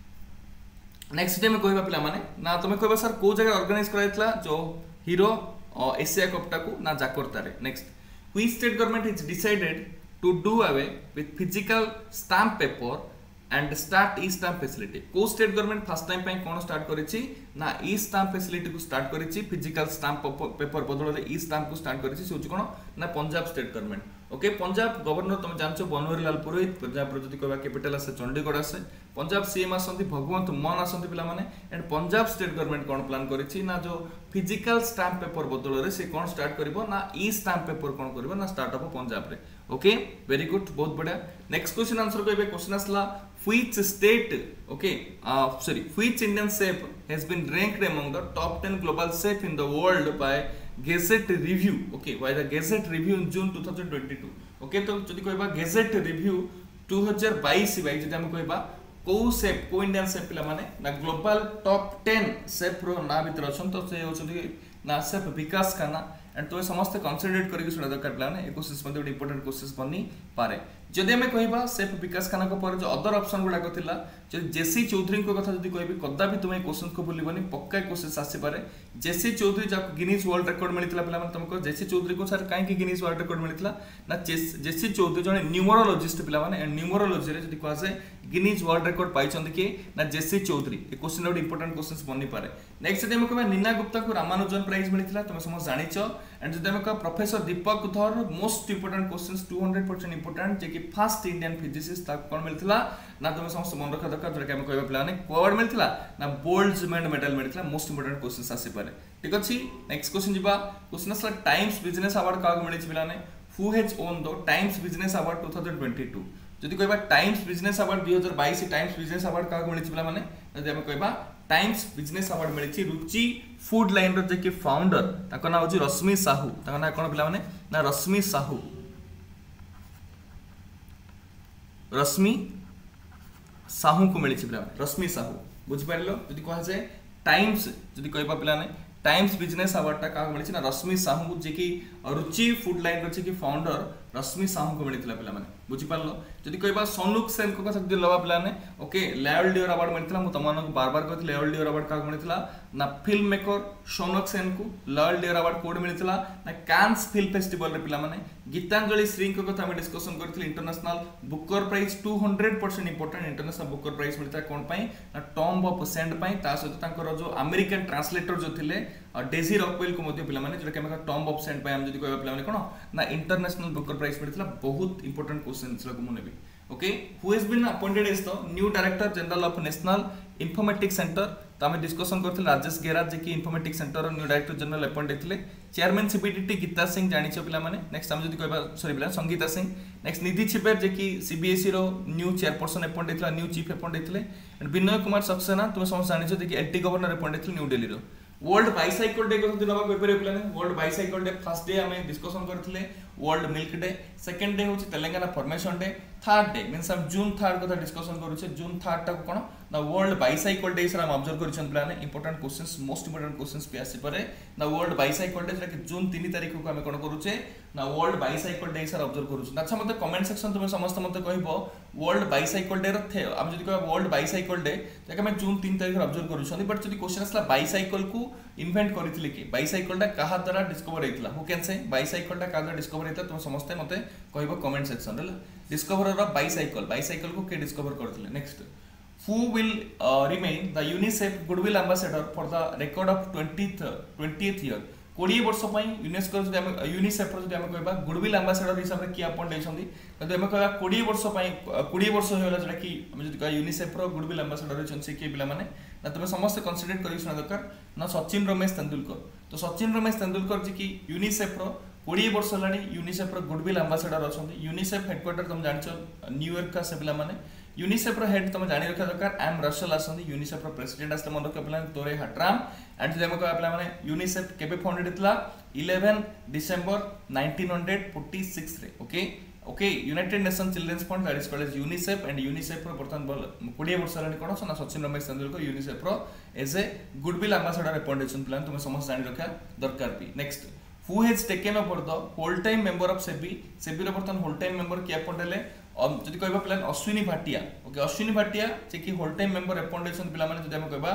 Speaker 1: नेक्स्ट डे में कहबा पिला माने ना तुम कहबा सर को जगह ऑर्गेनाइज कराइतला जो हीरो एशिया कप टा को ना जाकर्ता रे next which state government is decided to do away with physical stamp paper and start e stamp facility को स्टेट गवर्नमेंट फर्स्ट टाइम पई कोन स्टार्ट करिछि ना ई स्टैम्प फैसिलिटी को स्टार्ट करिछि फिजिकल स्टैम्प पेपर बदल रे ई स्टैम्प को स्टार्ट करिछि सोच कोन ना Punjab state government okay Punjab governor तुम जानछो बनवारीलाल पुरोहित पंजाब रो जति कहबा कैपिटल आसे चंडीगढ़ आसे पंजाब सीएम आसंती भगवंत मान आसंती पिला माने एंड पंजाब स्टेट गवर्नमेंट कोन प्लान करिछि ना जो फिजिकल स्टैम्प पेपर बदल रे से कोन स्टार्ट करिवो ना ई स्टैम्प पेपर कोन करिवो ना स्टार्ट ऑफ पंजाब रे ओके वेरी गुड बहुत बढ़िया नेक्स्ट क्वेश्चन आंसर कहबे क्वेश्चन आसला which state which Indian chef has been ranked among the top 10 global chef in the world by Gazette Review by the Gazette Review in June 2022 तो जदि कहबा Gazette Review 2022 by जदि हम कहबा को chef को इंडियन शेफ पिला माने ना ग्लोबल टॉप 10 शेफ रो ना भीतर अछन तो से होछथि ना शेफ विकास खाना एंड तो समस्त कंसीडर करके सुना दरकार पिला ने क्वेश्चंस मध्ये एक इंपोर्टेंट क्वेश्चंस बनी पारे जदि हमें कहबा शेफ विकास खाना को पर जो अदर ऑप्शन गुडा को थिला जदि जेसी चौधरी को कथा जदि कहबी कदा भी तुमे क्वेश्चन को बोलिबनी पक्का क्वेश्चन आसी पारे जेसी चौधरी जा गिनीज वर्ल्ड रिकॉर्ड मिलितला पिला माने तुमको जेसी चौधरी को सर काहे कि गिनीज वर्ल्ड रिकॉर्ड मिलितला ना जेसी चौधरी जने न्यूमरोलॉजिस्ट पिला माने एंड न्यूमरोलॉजी रे जदि कहसे गिनीज वर्ल्ड रिकॉर्ड पाइछन के ना जेसी चौधरी ए क्वेश्चन रे इंपोर्टेंट क्वेश्चंस बनी पारे नेक्स्ट जदि हम कहबा नीना गुप्ता को रामानुजन प्राइज मिलितला तुम समझ जानिछो एंड जदि हम कहबा professor Deepak Dhar most important questions 200% important जे कि फर्स्ट इंडियन फिजिसिस्ट ता कोन मिलितला ना तुम समस्त मन रखा दरकार जे कि हम कहबा प्लान कोड मिलितला ना बोल्ट्जमैन मेडल मिलितला मोस्ट इंपोर्टेंट क्वेश्चंस आसी पारे ठीक अछि नेक्स्ट क्वेश्चन जिबा क्वेश्चन असला टाइम्स बिजनेस अवार्ड का मिलिछ पिलाने who has won the Times business award 2022 जदि कहबा Times business award 2022 Times business award का मिलिछ पिला माने जदि हम कहबा टाइम्स बिजनेस अवार्ड मिलिछि रुचि फूड लाइन रो जे कि फाउंडर ताको ना होछि रश्मि साहू ताको ना कोन पिला माने ना रश्मि साहू को मिलिछि पिला रश्मि साहू बुझ पारलो जदि कह जाय टाइम्स जदि कहबा पिला ने टाइम्स बिजनेस अवार्ड ता का मिलिछि ना रश्मि साहू जे कि रुचि फूड लाइन रो जे कि फाउंडर रश्मि साहू को मिलितला पिला माने बुझि पारलो जदि कहबा सोनुक सेन को कथा जदि लबा पिला ने ओके लायल डियर अवार्ड मिलितला मु तमान को बार-बार कहथि लायल डियर अवार्ड का मिलितला ना फिल्म मेकर सोनुक सेन को लायल डियर अवार्ड कोड मिलितला ना कांस फिल्म फेस्टिवल रे पिला माने गीतांजलि श्री को कथा हम डिस्कशन करथिल international Booker prize 200% important international Booker prize मिलता कोन पई ना टॉम ऑफ सैंड पई ता सहित तांकर जो अमेरिकन ट्रांसलेटर जो थिले डेजी रॉकवेल को मध्ये पिला माने जेटा के टॉम ऑफ सैंड पई हम जदि कहबा पिला माने कोन ना इंटरनेशनल बुकर प्राइज मिलता बहुत इंपोर्टेंट क्वेश्चन को मने भी okay who has been appointed as the new director general of national informatics centre तो हम डिस्कशन करथिल राजेश गेराज जे कि इंफॉर्मेटिक्स सेंटर रो न्यू डायरेक्टर जनरल अपॉइंट थिले चेयरमैन सीबीडीटी गीता सिंह जानिछो पिला माने नेक्स्ट हम जदि कहबा सॉरी पिला संगीता सिंह नेक्स्ट निधि छिपेर जे कि सीबीएसई रो न्यू चेयरपर्सन अपॉइंट थिला न्यू चीफ अपॉइंट थिले एंड विनय कुमार सक्सेना तुम समझ जानिछो जे कि एलटी गवर्नर अपॉइंट थिले न्यू दिल्ली रो वर्ल्ड बाइसाइकल डे को दिन कहपर पिलाने world bicycle day first day हमें डिस्कशन करथिले world milk day. Second day हूँ Telangana formation day. Third day means हम जून 3 कथा डिस्कसन करूचे। जून 3 टा कोन ना वर्ल्ड बाइसाइकल डे सर हम ऑब्जर्व करिसन प्लान important questions most important questions पे आसी परे ना वर्ल्ड बाइसाइकल डे सर कि जून 3 तारिख को हम कोन करूचे ना world bicycle day sir observe करूछु। अच्छा मते कमेंट सेक्शन तुम समस्त मते कहबो वर्ल्ड बाइसाइकल डे रे हम जदि कहबा वर्ल्ड बाइसाइकल डे त हम जून 3 तारिख ऑब्जर्व करूछन। बट जदि क्वेश्चन असला बाइसाइकल को इन्वेंट करथिले कि बाइसाइकल टा कहा द्वारा डिस्कवर हेतला हु कैन से बाइसाइकल टा कहा द्वारा डिस्कवर हेतला तुम समस्त मते कहबो कमेंट सेक्शन रे डिस्कवरर ऑफ बाइसाइकल को के डिस्कवर करथिले। Next who will remain the UNICEF goodwill ambassador for the record of 20th year 20 वर्ष पई यूनेस्को जदि हम यूनिसेफ रो जदि हम कहबा गुडविल एम्बेसडर हिसाब रे की अपॉइंट दैछंदी जदि हम कहबा 20 वर्ष पई 20 वर्ष होला जडा कि हम जदि कहबा यूनिसेफ रो गुडविल एम्बेसडर हिसन से के बिला माने ना तुम समस्त कंसीडर करि सुना दरकार ना सचिन रमेश तेंदुलकर। तो सचिन रमेश तेंदुलकर जी की यूनिसेफ रो 20 वर्ष लानी यूनिसेफ रो गुडविल एम्बेसडर अछंदी। यूनिसेफ हेडक्वार्टर तुम जानछो न्यूयॉर्क का से बिला माने यूनिसेफ रो हेड तुम जानि रखा दरकार एम रसल आसंदी। यूनिसेफ रो प्रेसिडेंट आसले मन रखा प्लान तोरे हटराम एंड जदि हम कहबा प्लान माने यूनिसेफ केबे फाउंडेड हेतला 11 डिसेंबर 1946 रे। Okay united nation children's fund that is called as UNICEF and UNICEF रो बर्तन 20 वर्ष लानी कोन सना सचिन रमेश तेंदुलकर यूनिसेफ रो as a goodwill ambassador appointation प्लान तुम समस्त जानि रखा दरकार भी। Next who has taken over the whole time member of SEBI रो बर्तन whole time member की अपॉइंट हेले जदि कहबा प्लान अश्विनी भाटिया। ओके अश्विनी भाटिया जे कि होल टाइम मेंबर अपॉइंटेशन पिला माने जदि हम कहबा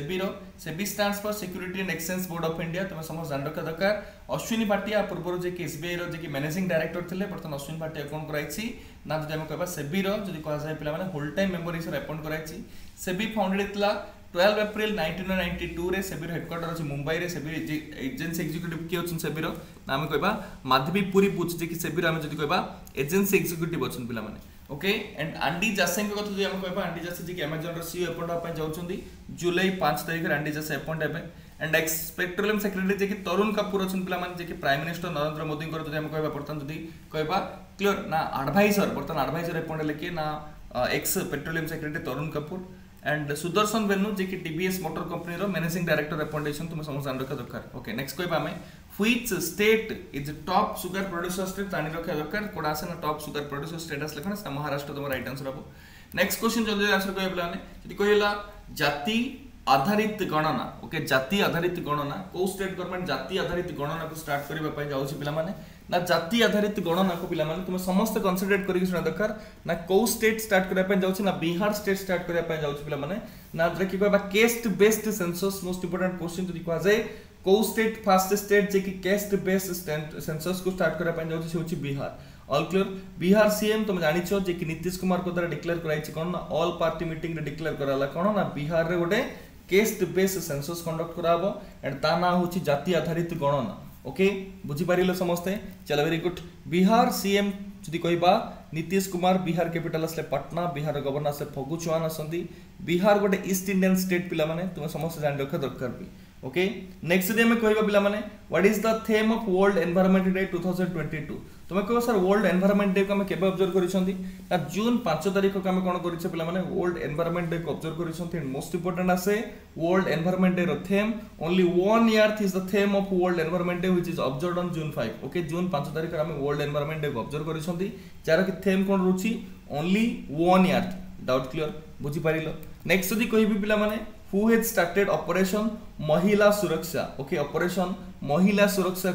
Speaker 1: SEBI stands for security and exchange board of India तुम समस्त जान रखा दरकार। अश्विनी भाटिया पूर्व जे कि एसबीआई रो जे कि मैनेजिंग डायरेक्टर थिले बर्तन अश्विनी भाटिया कोन कराइछि ना जदि हम कहबा सेबी रो जदि कहा जाय पिला माने होल टाइम मेंबर हिसाब अपॉइंट कराइछि। सेबी फाउंडेड हेतला 12 अप्रैल 1992 रे सेबी हेडक्वार्टर अछि मुंबई रे। सेबी एजेंसी एग्जीक्यूटिव के अछि सेबी रो नाम कहबा माधवी पुरी पुच जे कि सेबी रो हम जदि कहबा एजेंसी एग्जीक्यूटिव अछि पिला माने। ओके एंड आंडी जासे को कथा जे हम कहबा आंडी जासे जे कि अमेजन रो सीईओ अपॉइंट होपा जाउछंदी जुलाई 5 तारिख रे आंडी जासे अपॉइंट हेबे। एंड एक्स पेट्रोलियम सेक्रेटरी जे कि तरुण कपूर अछि पिला माने जे कि प्राइम मिनिस्टर नरेंद्र मोदी को जे हम कहबा बर्तन जदि कहबा क्लियर ना एडवाइजर बर्तन एडवाइजर अपॉइंट लेके ना ex petroleum secretary Tarun Kapoor and Sudarshan Venu जे कि टीवीएस मोटर कंपनी रो मैनेजिंग डायरेक्टर अपॉइंटेशन तुम समझ जान रखा दरकार। ओके नेक्स्ट कहबा हमें which state is top sugar producer state जानि रखा दरकार कोडा से ना टॉप शुगर प्रोड्यूसर स्टेटस लिखना से महाराष्ट्र तुम राइट आंसर हबो। नेक्स्ट क्वेश्चन जल्दी आंसर कहबा प्लान जदि कहला जाति आधारित गणना। ओके जाति आधारित गणना को स्टेट गवर्नमेंट जाति आधारित गणना को स्टार्ट करबा पय जाउछि पिला माने ना जाति आधारित गणना को पिला माने तुम समस्त कंसीडर करिक सुना दरकार ना को स्टेट स्टार्ट करबा पय जाउछि ना बिहार स्टेट स्टार्ट करबा पय जाउछि पिला माने ना जरा कि कहबा caste based census most important question जदि कहा जाय को स्टेट फर्स्ट स्टेट जे कि कास्ट बेस्ड सेंसस को स्टार्ट करबा पय जाउछि होछि Bihar. All clear Bihar CM तुम जानिछो जे कि नीतीश कुमार को द्वारा डिक्लेयर कराइछि कोन ना ऑल पार्टी मीटिंग रे डिक्लेयर कराला कोन ना बिहार रे गोटे कास्ट बेस्ड सेंसस कंडक्ट कराबो एंड ता ना होछि जाति आधारित गणना। ओके बुझी पारिलो समस्ते चलो वेरी गुड। बिहार सीएम जदि कहबा नीतीश कुमार बिहार कैपिटल असले पटना बिहार गवर्नर से फगु चौहान असंदी बिहार गोटे ईस्ट इंडियन स्टेट पिला माने तुम समस्त जान रखा दरकार भी। ओके नेक्स्ट डे में कहबा पिला माने what is the theme of world environment day 2022 तुम कह सर वर्ल्ड एनवायरनमेंट डे को हम केबे ऑब्जर्व करिसंदी ना जून 5 तारिख को हम कोन करिसे पिला माने वर्ल्ड एनवायरनमेंट डे को ऑब्जर्व करिसंती एंड मोस्ट इंपोर्टेंट आसे वर्ल्ड एनवायरनमेंट डे रो theme only one earth is the theme of world environment day which is observed on June 5। Okay June 5 तारिख को हम वर्ल्ड एनवायरनमेंट डे को observe करिसंती जार कि थीम कोन रुचि only one earth. Doubt clear बुझी पारिलो। नेक्स्ट जदी कहबी पिला माने who has started operation महिला सुरक्षा। ओके ऑपरेशन महिला सुरक्षा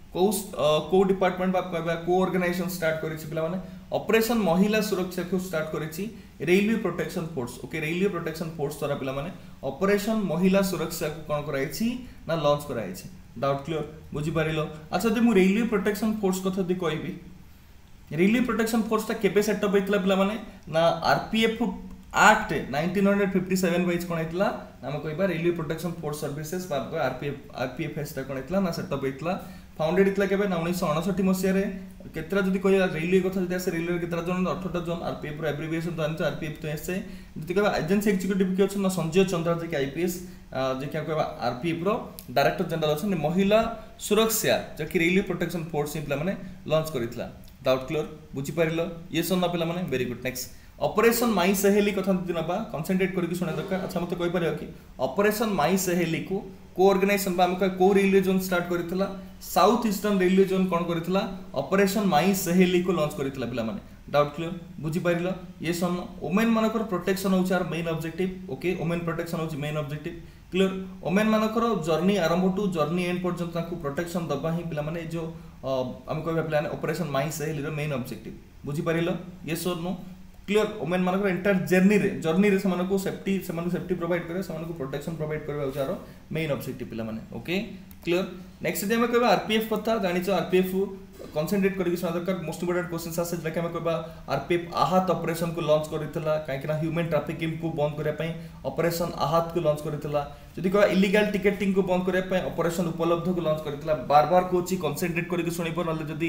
Speaker 1: को डिपार्टमेंट बाप कहबा को ऑर्गेनाइजेशन स्टार्ट करिछि पिला माने ऑपरेशन महिला सुरक्षा को स्टार्ट करिछि railway protection force. Okay railway protection force द्वारा पिला माने ऑपरेशन महिला सुरक्षा को कोन कराइछि ना लॉन्च कराइछि। डाउट क्लियर बुझी पारिलो। अच्छा जे मु रेलवे प्रोटेक्शन फोर्स कथा दि कहबी रेलवे प्रोटेक्शन फोर्स ता केबे सेटअप हेतला पिला माने ना आरपीएफ एक्ट 1957 वाइज कोन हेतला नाम कहबा रेलवे प्रोटेक्शन फोर्स सर्विसेज बाप आरपीएफएस ता कोन हेतला ना सेटअप हेतला फाउंडेड हेतला केबे ना 1959 मसिया रे केतरा जदी कहया रेलवे कथा जदी आसे रेलवे केतरा जन 18 जन आरपीएफ रो एब्रिविएशन तो आनछ आरपीएफ तो एसे जदी कहबा एजेंसी एग्जीक्यूटिव के अछि ना संजय चंद्रा जे के आईपीएस जे क्या कहबा आरपीएफ रो डायरेक्टर जनरल अछि महिला सुरक्षा जे कि रेलवे प्रोटेक्शन फोर्स पिला माने लॉन्च करितला। डाउट क्लियर बुझी पारिलो ये सुनना पिला माने very good. Next operation my Saheli कथा दिन बा कंसंट्रेट करके सुने दरकार। अच्छा मते कहि परियो कि ऑपरेशन माई सहेली को को ऑर्गेनाइजेशन बा हमको को रेलवे जोन स्टार्ट करथिला साउथ ईस्टर्न रेलवे जोन कोन करथिला ऑपरेशन माई सहेली को लॉन्च करथिला पिला माने डाउट क्लियर बुझी पारिलो ये सन वुमेन मानकर प्रोटेक्शन होछ आर main objective okay women protection होछ मेन ऑब्जेक्टिव क्लियर वुमेन मानकर जर्नी आरंभ टू जर्नी एंड पर्यंत ताकू प्रोटेक्शन दबा ही पिला माने जो हम कहबा प्लान ऑपरेशन माई सहेली रो मेन ऑब्जेक्टिव बुझी पारिलो यस और नो क्लियर वुमेन मानकर एंटायर जर्नी रे समान को सेफ्टी प्रोवाइड करे समान को प्रोटेक्शन प्रोवाइड करबा उचारो मेन ऑब्जेक्टिव पिला माने ओके क्लियर नेक्स्ट जे हम कहबा आरपीएफ पता जानिचो आरपीएफ कंसंट्रेट करके सुना दरकार मोस्ट इंपोर्टेंट क्वेश्चंस आसे जके हम कहबा आरपीएफ आहत ऑपरेशन को लॉन्च करितला काहे कि ना ह्यूमन ट्रैफिकिंग को बंद करे पई ऑपरेशन आहत को लॉन्च करितला जदि कहबा इलीगल टिकेटिंग को बंद करे पई ऑपरेशन उपलब्ध को लॉन्च करितला बार बार कोची कंसंट्रेट करके सुनिबो नले जदि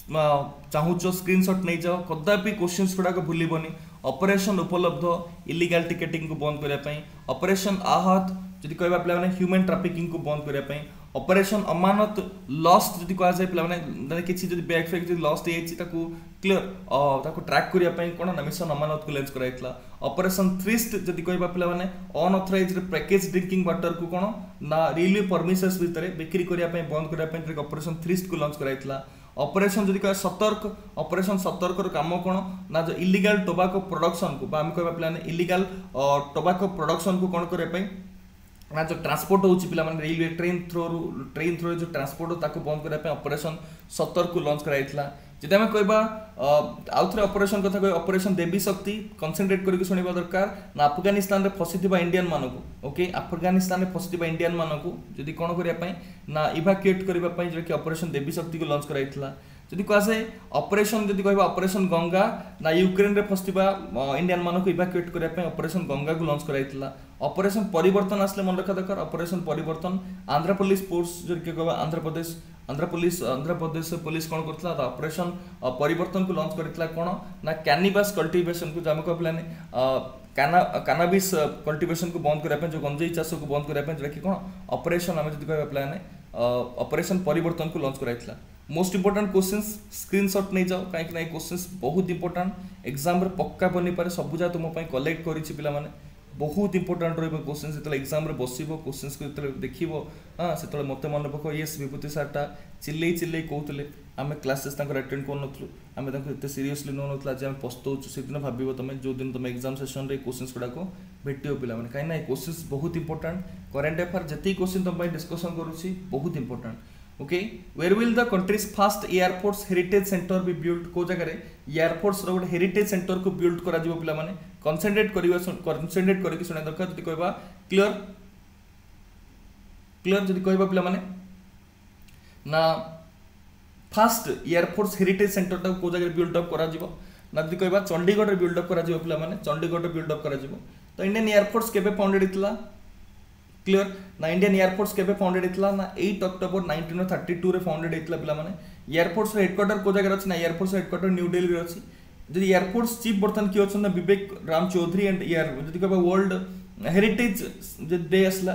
Speaker 1: चाहूचो स्क्रीनशॉट नै जाओ कदापि क्वेश्चंस गुडा को भूलिबोनी ऑपरेशन उपलब्ध इलीगल टिकेटिंग को बंद करे पई ऑपरेशन आहत जदि कहबा प्ले माने ह्यूमन ट्रैफिकिंग को बंद करे पई ऑपरेशन अमानत लॉस्ट जदि कहा जाय प्ले माने किछि जदि बैग फेक जदि लॉस्ट हेछि ताकू क्लियर ताकू ट्रैक करिया पई कोन ना मिशन अमानत को लॉन्च कराइतला ऑपरेशन थ्रिस्ट जदि कहबा प्ले माने अनऑथराइज्ड पैकेज ड्रिंकिंग वाटर को कोन ना रेलवे परमिशंस भीतर बिक्री करिया पई बंद करिया पई ऑपरेशन थ्रिस्ट को लॉन्च कराइतला ऑपरेशन जदि कह सतर्क ऑपरेशन सतर्क रो काम कोन ना जो इलीगल टोबैको प्रोडक्शन को बा हम कहबा प्ले माने इलीगल टोबैको प्रोडक्शन को कोन करे पई ना जो ट्रांसपोर्ट होची पिला माने रेलवे ट्रेन थ्रो जो ट्रांसपोर्ट ताको बंद करे पे ऑपरेशन सतर्क को लॉन्च कराइतला जदि हम कहबा आउथरे ऑपरेशन कथा कह ऑपरेशन देवी शक्ति कंसंट्रेट करके सुनिबा दरकार ना अफगानिस्तान रे फसिथिबा इंडियन मानको ओके अफगानिस्तान रे फसिथिबा इंडियन मानको जदि कोन करिया पई ना इवाक्युएट करबा पई जे कि ऑपरेशन देवी शक्ति को लॉन्च कराइतला जदि कहासे ऑपरेशन जदि कहबा ऑपरेशन गंगा ना यूक्रेन रे फसिथिबा इंडियन मानको इवाक्युएट करिया पई ऑपरेशन गंगा को लॉन्च कराइतला ऑपरेशन परिवर्तन आसले मन रखा दरकार ऑपरेशन परिवर्तन आंध्र पुलिस फोर्स जो कि कहबा आंध्र प्रदेश पुलिस कोन करथला ऑपरेशन परिवर्तन को लॉन्च करथला कोन ना कैनिबास कल्टीवेशन को जाम कहबला ने कैनाबिस कल्टीवेशन को बंद करबा जो गंजेई चाष को बंद करबा जे कि कोन ऑपरेशन हम जदि कहबा प्लान ऑपरेशन परिवर्तन को लॉन्च कराइतला मोस्ट इंपोर्टेंट क्वेश्चंस स्क्रीनशॉट नहीं जाओ काहे कि ना क्वेश्चंस बहुत इंपोर्टेंट एग्जाम रे पक्का बनी पारे सबुजा तुम पई कलेक्ट करिछि पिला माने बहुत इंपोर्टेंट रहिबो क्वेश्चंस जेतले एग्जाम रे बसिबो क्वेश्चंस को जेतले देखिबो हां सेतले मते मन पको यस विभूति सरटा चिल्लै कहउतले आमे क्लासेस तांकर अटेंड कोन नथलु आमे तांको एते सीरियसली न नथला जे हम पस्तौछु से दिन भाबिबो तमे जो दिन तमे एग्जाम सेशन रे क्वेश्चंस गुडा को भेटियो पिला माने काहे ना क्वेश्चंस बहुत इंपोर्टेंट करंट अफेयर जति क्वेश्चन तम पई डिस्कशन करूछि बहुत important okay where will the countries first air force heritage centre be build को जगह रे एयरफोर्स रो हेरिटेज सेंटर को बिल्ड करा जिवो पिला माने कंसंट्रेट करके सुना दरकार जदि कहबा क्लियर जदि कहबा पिला माने ना फर्स्ट एयरफोर्स हेरिटेज सेंटर ता को जगह बिल्ड अप करा जिवो ना जदि कहबा चंडीगढ़ रे बिल्ड अप करा जिवो पिला माने चंडीगढ़ रे बिल्ड अप करा जिवो तो इंडियन एयरफोर्स केबे फाउंडेड इतला क्लियर ना इंडियन एयरफोर्स केबे फाउंडेड इतला ना 8 अक्टोबर 1932 रे फाउंडेड इतला पिला माने एयरफोर्स रे हेडक्वार्टर को जगह अछि ना एयरफोर्स हेडक्वार्टर न्यू दिल्ली रे अछि जदि एयरफोर्स चीफ बर्तन की अछि ना विवेक राम चौधरी एंड एयर जदि कहबा वर्ल्ड हेरिटेज डे असला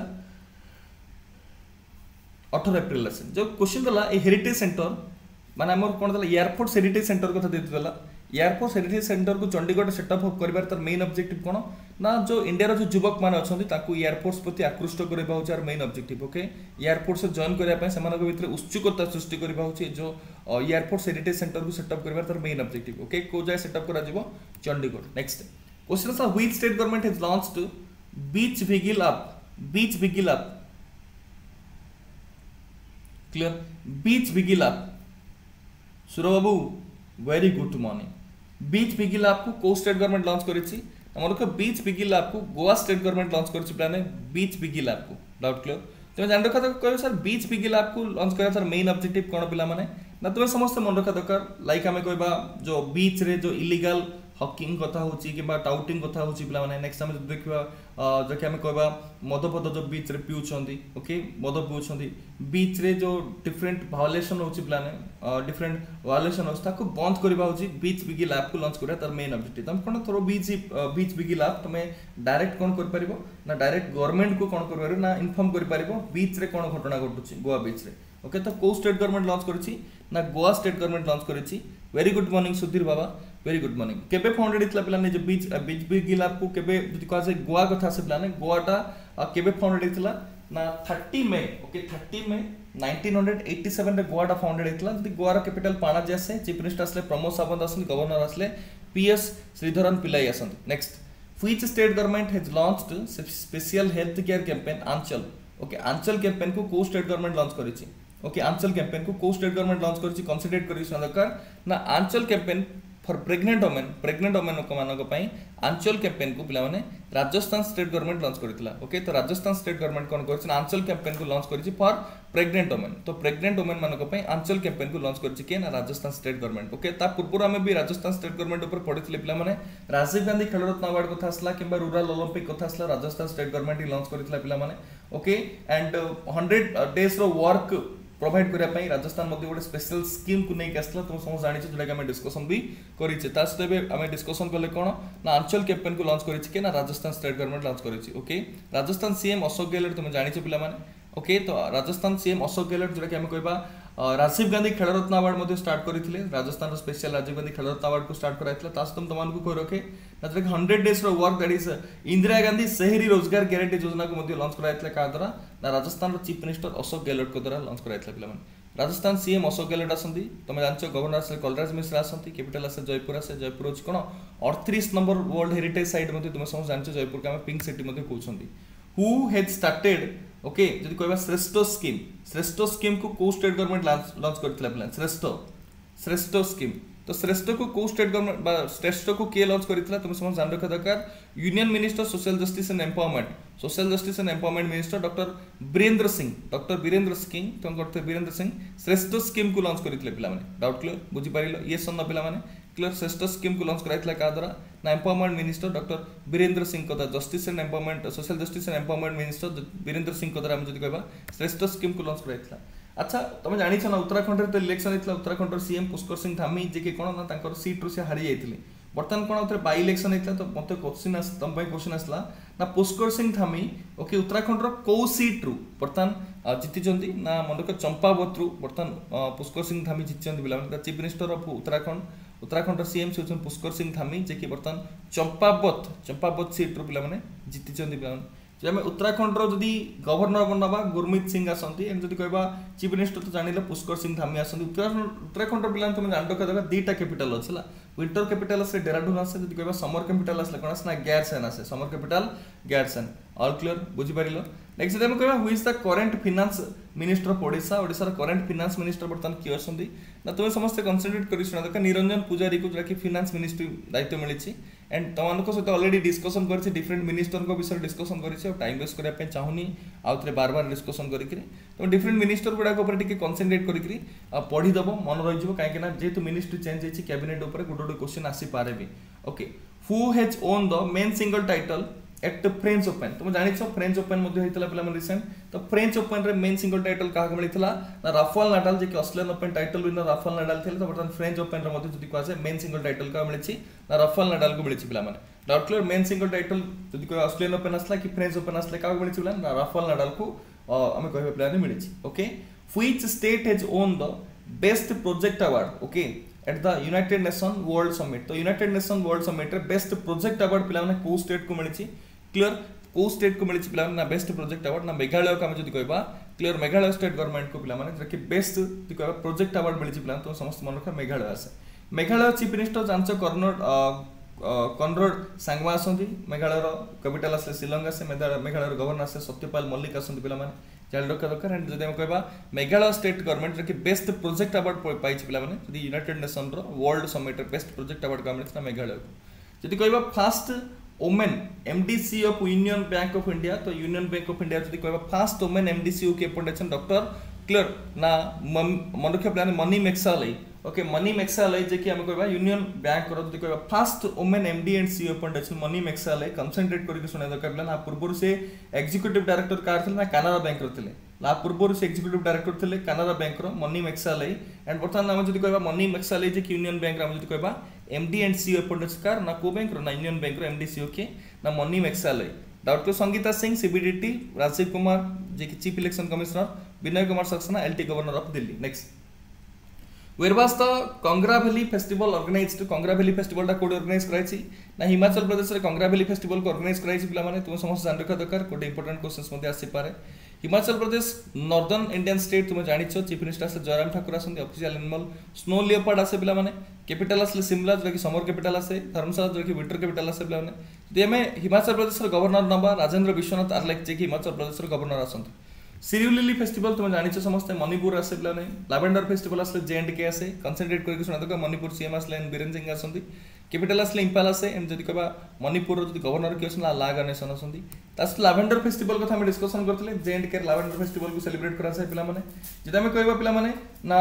Speaker 1: 18 अप्रैल से जो क्वेश्चन दला ए हेरिटेज सेंटर माने हमर कोन दला एयरफोर्स हेरिटेज सेंटर कथा देत दला एयरफोर्स हेरिटेज सेंटर को चंडीगढ़ सेटअप करबार तर मेन ऑब्जेक्टिव कोन ना जो इंडिया रो जो युवक मान अछंती ताकू एयरफोर्स प्रति आकृष्ट करबा होचार main objective okay air force join करबा पय समान को भीतर उत्सुकता सृष्टि करबा होची जो एयरफोर्स हेरिटेज सेंटर को सेटअप करबार तर मेन ऑब्जेक्टिव ओके को जाय सेटअप करा जिवो Chandigarh next question is which state government has launched beach vigil app clear beach vigil app Suro babu very good morning beach vigil app को स्टेट गवर्नमेंट लॉन्च करिछि हमर को बीच विगिल ऐप को Goa state government launch करिछि प्लान है बीच विगिल ऐप को doubt clear तुम जान रखा कहबे सर बीच विगिल ऐप को लॉन्च करा सर मेन ऑब्जेक्टिव कोन पिला माने ना तुम समस्त मन रखा दरकार लाइक हमें कहबा जो बीच रे जो इलीगल हकिंग कथा होची कि बा टाउटिंग कथा होची पिला माने नेक्स्ट टाइम देखिबा जके हमें कहबा मदपद जो बीच रे पिउछंदी ओके मद पिउछंदी बीच रे जो डिफरेंट वायोलेशन होची प्लान डिफरेंट वायोलेशन होता को बंद करबा होची बीच विगिल ऐप को लॉन्च करा तार मेन ऑब्जेक्टिव तुम कोन थरो बीच विगिल ऐप तुम डायरेक्ट कोन कर परिबो ना डायरेक्ट गवर्नमेंट को कोन कर परिबो ना इन्फॉर्म कर परिबो बीच रे कोन घटना घटुची गोवा बीच रे ओके तो को स्टेट गवर्नमेंट लॉन्च करिछि ना गोवा स्टेट गवर्नमेंट लॉन्च करिछि very good morning Sudhir baba very good morning केबे फाउंडेड इतला प्लान जो बीच विगिल ऐप को केबे जदि कहा से गोवा कथा से प्लान गोवाटा केबे फाउंडेड इतला ना 30 मे ओके 30 मे 1987 रे गोवा फाउंडेड हेतला जदी गोवा कैपिटल पाणाजी आसे चीफ मिनिस्टर आसले प्रमोद सावंत आसले गवर्नर आसले पीएस श्रीधरन पिल्लाई आसंत next which state government has launched special health care campaign Aanchal okay Aanchal campaign को स्टेट गवर्नमेंट लॉन्च करिछि ओके आंचल कैंपेन को स्टेट गवर्नमेंट लॉन्च करिछि कंसिडरेट करि दरकार ना Aanchal campaign for pregnant women मानक पई आंचल कैंपेन को पिला माने राजस्थान स्टेट गवर्नमेंट लॉन्च करथिला ओके तो राजस्थान स्टेट गवर्नमेंट कोन करछि आंचल कैंपेन को लॉन्च करिछि फॉर प्रेग्नेंट वुमेन तो प्रेग्नेंट वुमेन मानक पई आंचल कैंपेन को लॉन्च करिछि के ना राजस्थान स्टेट गवर्नमेंट ओके ता पूर्व हमें भी राजस्थान स्टेट गवर्नमेंट ऊपर पढिथिले पिला माने राजीव गांधी खेल रत्न अवार्ड कथा आसला किबा रूरल ओलंपिक कथा आसला राजस्थान स्टेट गवर्नमेंट ही लॉन्च करथिला पिला माने ओके एंड 100 डेज रो वर्क प्रोवाइड करिया पई राजस्थान मध्ये गोटे स्पेशल स्कीम को नहीं आसला तुम समझ जानि छ जोटा हम डिस्कशन भी करिছে ता सते हम डिस्कशन करले कोन ना आंचल कैंपेन को लॉन्च करिছে के ना राजस्थान स्टेट गवर्नमेंट लॉन्च करिছে ओके राजस्थान सीएम अशोक गहलोत तुम जानि छ पिला माने ओके तो राजस्थान सीएम अशोक गहलोत जोटा कि हम कहबा राजीव गांधी खेल रत्न अवार्ड मध्ये स्टार्ट करथिले राजस्थान स्पेशल राजीव गांधी खेल रत्न अवार्ड को स्टार्ट कराइतला तास तुम तमान को कह रखे ना 100 डेज रो work that is Indira Gandhi Shahari Rozgar guarantee योजना को मध्ये लॉन्च कराइतला का द्वारा ना राजस्थान रो चीफ मिनिस्टर अशोक गहलोत को द्वारा लॉन्च कराइतला पिला माने राजस्थान सीएम अशोक गहलोत आसंती तुम जानछ गवर्नर से कलराज मिश्रा आसंती कैपिटल आसे जयपुर होच कोन 38 नंबर वर्ल्ड हेरिटेज साइट मध्ये तुम समझ जानछ जयपुर का हम पिंक सिटी मध्ये कहउछंती हु हैज स्टार्टेड ओके जदि कहबा श्रेष्ठ स्कीम को स्टेट गवर्नमेंट लॉन्च करथिला प्लान श्रेष्ठ स्कीम तो श्रेष्ठ को स्टेट गवर्नमेंट श्रेष्ठ को के लॉन्च करथिला तुम समझ जान रखा दरकार union minister social justice and empowerment minister doctor Virendra Singh तुम करथे वीरेंद्र सिंह श्रेष्ठ स्कीम को लॉन्च करथिले पिला माने डाउट क्लियर बुझी पारिलो ये सन पिला माने क्लियर श्रेष्ठ स्कीम को लॉन्च कराइतला का द्वारा ना empowerment minister doctor Virendra Singh को justice and empowerment social justice and empowerment minister Virendra Singh को द्वारा हम जदि कहबा श्रेष्ठ स्कीम को लॉन्च कराइतला अच्छा तुम जानि छ ना उत्तराखंड रे तो इलेक्शन हेतला उत्तराखंड रो सीएम पुष्कर सिंह धामी जे के कोन ना तांकर सीट रो से हारि जाइथिले बर्तमान कोन उतरे बाय इलेक्शन हेतला तो मते क्वेश्चन तम पय क्वेश्चन आसला ना पुष्कर सिंह धामी ओके उत्तराखंड रो को सीट रू बर्तमान जीति जंती ना मनक चंपावत रू बर्तमान पुष्कर सिंह धामी जीति जंती बिला chief minister of Uttarakhand CM से पुष्कर सिंह धामी जे कि बर्तमान चंपावत सीट रू पिला माने जीति जंती बिला जब उत्तराखंड रो गवर्नर बनवा गुरमीत सिंह आसंती एम जदि कहबा चीफ मिनिस्टर तो जानिले पुष्कर सिंह धामी आसंती उत्तराखंड रो पिला तुम जान रखा देबा दीटा कैपिटल अछला विंटर कैपिटल से देहरादून आसे जदि कहबा समर कैपिटल आसले कोन आसना गैरसैन आसे summer capital Gairsain all clear बुझी पारिलो नेक्स्ट टाइम कहबा who is the current finance minister of Odisha रो करंट फाइनेंस मिनिस्टर बर्तमान किए आसंती ना तुम समस्त कंसंट्रेट करि सुना दका निरंजन पुजारी को जरा कि फाइनेंस मिनिस्ट्री दायित्व मिलिछि एंड तमानको सहित ऑलरेडी डिस्कशन करछि डिफरेंट मिनिस्टर को विषय डिस्कशन करछि और टाइम वेस्ट करिया पे चाहुनी आउतरे बार डिस्कशन करिकरी तो डिफरेंट मिनिस्टर गुडा ऊपर टिके कंसंट्रेट करिकरी पढी दबो मन रहि जबो काहे कि ना जेतु मिनिस्ट्री चेंज होइछि कैबिनेट ऊपर गुडो क्वेश्चन आसी पारे भी okay who has won the men single title at French Open तुम जानि छ फ्रेंच ओपन मध्ये होइतला पिला मन रिसेंट तो फ्रेंच ओपन रे मेन सिंगल टाइटल काहा मिलितला ना राफेल नाडाल जे कि Australian Open title winner Rafael Nadal थे तो बर्तमान फ्रेंच ओपन रे मध्ये जदि कहसे मेन सिंगल टाइटल का मिलिछि ना राफेल नाडाल को मिलिछि पिला माने doubt clear men single title जदि कोइ ऑस्ट्रेलियन ओपन आसला कि फ्रेंच ओपन आसले का मिलिछि पिला ना राफेल नाडाल को हमें कहबे पिला ने मिलिछि okay which state has won the best project award okay at the United Nation World Summit तो यूनाइटेड नेशन वर्ल्ड समिट रे बेस्ट प्रोजेक्ट अवार्ड पिला माने को स्टेट को मिलिछि क्लियर को स्टेट को मिलिछि पिला ना बेस्ट प्रोजेक्ट अवार्ड ना मेघालय का हम जदि कहबा क्लियर मेघालय स्टेट गवर्नमेंट को पिला माने जे कि बेस्ट जदि कहबा प्रोजेक्ट अवार्ड मिलिछि पिला तो समस्त मन रखा मेघालय आसे मेघालय चीफ मिनिस्टर जानचो कनरड सांगवा आसंती मेघालय रो कैपिटल आसे शिलंग आसे मेघालय रो गवर्नर आसे सत्यपाल मल्लिक आसंती पिला माने जान रखा दरकार एंड जदि हम कहबा मेघालय स्टेट गवर्नमेंट जे कि बेस्ट प्रोजेक्ट अवार्ड पाइछि पिला माने जदि यूनाइटेड नेशन रो वर्ल्ड समिट रे बेस्ट प्रोजेक्ट अवार्ड का मिलिछि ना मेघालय को जदि कहबा first women MDC of Union Bank of India तो यूनियन बैंक ऑफ इंडिया जदि कहबा फास्ट वुमेन एमडीसी के अपॉइंटेशन डॉक्टर क्लियर ना मनरखा प्लान Manimekalai okay Manimekalai जे कि हम कहबा यूनियन बैंक रो जदि कहबा first women MD and CEO अपॉइंटेशन मनी मेक्सालय कंसंट्रेट करके सुना दरकार प्लान आ पूर्व से एग्जीक्यूटिव डायरेक्टर कार थिले ना कनाडा बैंक रो थिले ला पूर्व से एग्जीक्यूटिव डायरेक्टर थिले कनाडा बैंक रो मनी मेक्सालय एंड बर्तमान हम जदि कहबा मनी मेक्सालय जे कि यूनियन बैंक हम जदि कहबा एमडी एंड सीईओ अपॉइंटेशन कार ना को बैंक रो ना यूनियन बैंक रो एमडी सीईओ के ना मनी मेक्सालय डाउट को संगीता सिंह सीबीडीटी राजीव कुमार जे कि chief election commissioner Vinay Kumar Saxena LT governor of Delhi next where was the Kangra valley festival organized Kangra valley festival टा कोड ऑर्गेनाइज कराइछि ना हिमाचल प्रदेश रे कंगरा वैली फेस्टिवल को ऑर्गेनाइज कराइछि पिला माने तुम समस्त जान रखा दरकार कोड इंपोर्टेंट क्वेश्चंस मध्ये आसी पारे Himachal Pradesh northern Indian state तुम जान चीफ मिनिस्टर आसे जयराम ठाकुर आसती ऑफिशियल एनिमल स्नो लियोपार्ड आसे पे कैपिटल आसले शिमला जो कि समर कैपिटल आसे धर्मशाला जो कि विंटर कैपिटल आसे पे यदि आम हिमाचल प्रदेश गवर्नर नवा राजेंद्र विश्वनाथ आर्लेक जे कि हिमाचल प्रदेश गवर्नर आसती सिरिउलिली फेस्टिवल तुम जान समस्ते मणिपुर आसे पे लावेंडर फेस्टिवल आसले J&K आसे कनसेंट्रेट करके सुना मणिपुर सीएम आसले बीरेन सिंह आसती कैपिटल आसले इम्फाल आसे एंड जदि कहबा मणिपुर जो गवर्नर किए अछन ला गणेशन आसती तास लावेंडर फेस्टिवल कथा हम डिस्कशन करथिले J&K लावेंडर फेस्टिवल को सेलिब्रेट करा से पिला माने जदि हम कहबा पिला माने ना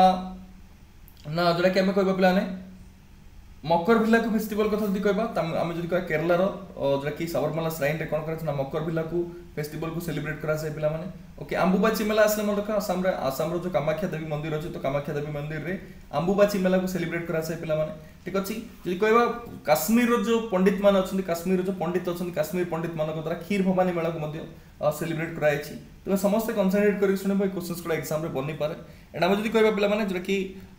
Speaker 1: ना जोरा कि हम कहबा पिला माने मकर भिलाकु फेस्टिवल कथा जदि कहबा आम जदि कहबा केरला रो जोरा कि सबरमाला श्राइन रे कोन करछ ना मकर भिलाकु फेस्टिवल को सेलिब्रेट करा से पिला माने ओके अंबुबाची मेला आसले मन रखा आसाम रो जो कामाख्या देवी मंदिर अछि तो कामाख्या देवी मंदिर रे अंबुबाची मेला को सेलिब्रेट करा से पिला माने ठीक अछि जदि कहबा काश्मीर रो जो पंडित मान अछन काश्मीर रो जो पंडित अछन काश्मीर पंडित मान को द्वारा खीर भवानी मेला को मध्य सेलिब्रेट कराय छी तो समस्त कंसंट्रेट करि सुने क्वेश्चंस को एग्जाम रे बनि पारे एटा हम जदि कहबा पिला माने जो कि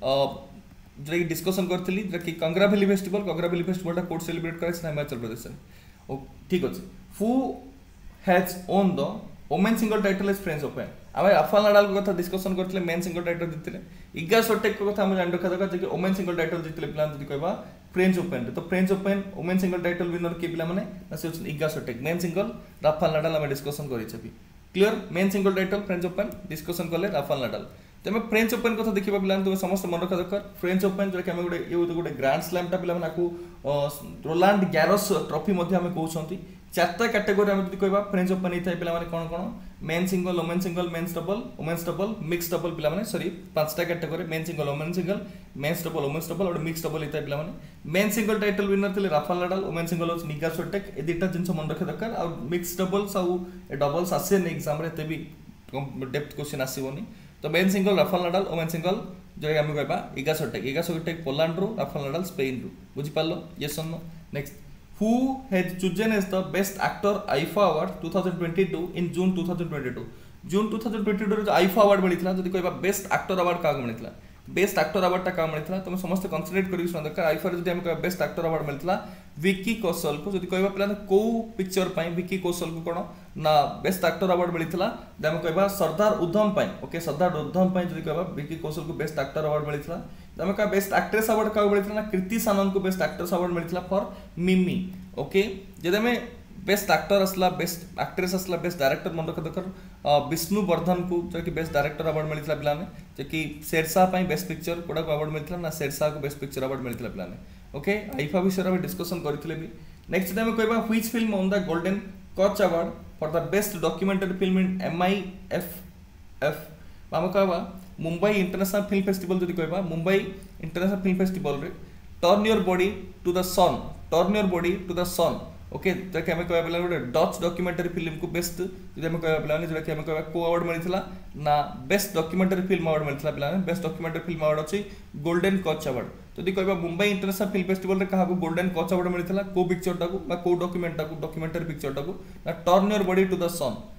Speaker 1: जो कि डिस्कशन करथिली जो कि कंगरा वैली फेस्टिवल टा कोड सेलिब्रेट कराय छी हिमाचल प्रदेश ओ ठीक अछि who has won the women single title is French Open आम राफेल नाडाल को कथा डिस्कशन करथिले मेन सिंगल टाइटल जीतले इगा स्विटेक को कथा हम जान रखा दरकार जे वुमेन सिंगल टाइटल जीतले प्लान जदि कहबा फ्रेंच ओपन तो French Open women single title winner के पिला माने से Iga Swiatek main single Rafael Nadal हम डिस्कशन करि छबी clear men single title French Open discussion करले राफेल नाडाल तेमे फ्रेंच ओपन कथा देखिबा पिला तुम समस्त मन रखा दरकार फ्रेंच ओपन जो कि हम गोटे ग्रैंड स्लैम टा पिला माने रोलांड गैरोस ट्रॉफी मध्ये हम कहउछंती चारटा कैटेगरी हम जदि कहबा फ्रेंच ओपन हिथाय पिला माने कोन कोन men single men's double women's double mix double पिला माने सॉरी पांचटा category men single men's double women's double और मिक्स डबल हिथाय पिला माने मेन सिंगल टाइटल विनर थिले राफेल नाडाल वुमेन सिंगल होच निगा स्विटेक ए दिटा जिंस मन रखा दरकार और मिक्स डबल्स और डबल्स आसे ने एग्जाम रे तेबी डेप्थ क्वेश्चन आसीबोनी तो men single Rafael Nadal women single जो हम कहबा इगा स्विटेक पोलैंड रो राफेल नाडाल स्पेन रो बुझि पालो यस और no next who has chosen as the best actor IFA award 2022 in June 2022 June 2022 रे जो IFA award मिलितला जदि कहबा बेस्ट एक्टर अवार्ड का मिलितला बेस्ट एक्टर अवार्ड टा का मिलितला तुम समस्त कंसीडर करि सुन दरकार IFA रे जदि हम कहबा बेस्ट एक्टर अवार्ड मिलितला विकी कौशल को जदि कहबा प्लान को पिक्चर पई विकी कौशल को कोन ना बेस्ट एक्टर अवार्ड मिलितला जे हम कहबा सरदार उधम पई ओके सरदार उधम पई जदि कहबा विकी कौशल को बेस्ट एक्टर अवार्ड मिलितला तमे का बेस्ट एक्ट्रेस अवार्ड का मिलितला ना कृति सानन को बेस्ट एक्ट्रेस अवार्ड मिलितला फॉर मिमी ओके जदि हमें बेस्ट एक्टर असला बेस्ट एक्ट्रेस असला बेस्ट डायरेक्टर मन रखा दरकार विष्णु वर्धन को जो कि बेस्ट डायरेक्टर अवार्ड मिलितला पिलाने जो कि शेरशाह पई बेस्ट पिक्चर कोडा को अवार्ड मिलितला ना शेरशाह को बेस्ट पिक्चर अवार्ड मिलितला पिलाने ओके आईफा विषय रे डिस्कशन करथिले भी नेक्स्ट टाइम कहबा which film won the golden conch award for the best documentary film in MIFF हम कहबा मुंबई इंटरनेशनल फिल्म फेस्टिवल जदि कहबा मुंबई इंटरनेशनल फिल्म फेस्टिवल रे turn your body to the sun okay जके हम कहबा गोटे डच डॉक्यूमेंटरी फिल्म को बेस्ट जदि हम कहबा पिलाने जके हम कहबा को अवार्ड मिलितला ना बेस्ट डॉक्यूमेंटरी फिल्म अवार्ड मिलितला पिलाने बेस्ट डॉक्यूमेंटरी फिल्म अवार्ड अछि गोल्डन कच अवार्ड जदि कहबा मुंबई इंटरनेशनल फिल्म फेस्टिवल रे कहा को गोल्डन कच अवार्ड मिलितला को पिक्चर टाको बा को डॉक्यूमेंटरी पिक्चर टाको ना turn your body to the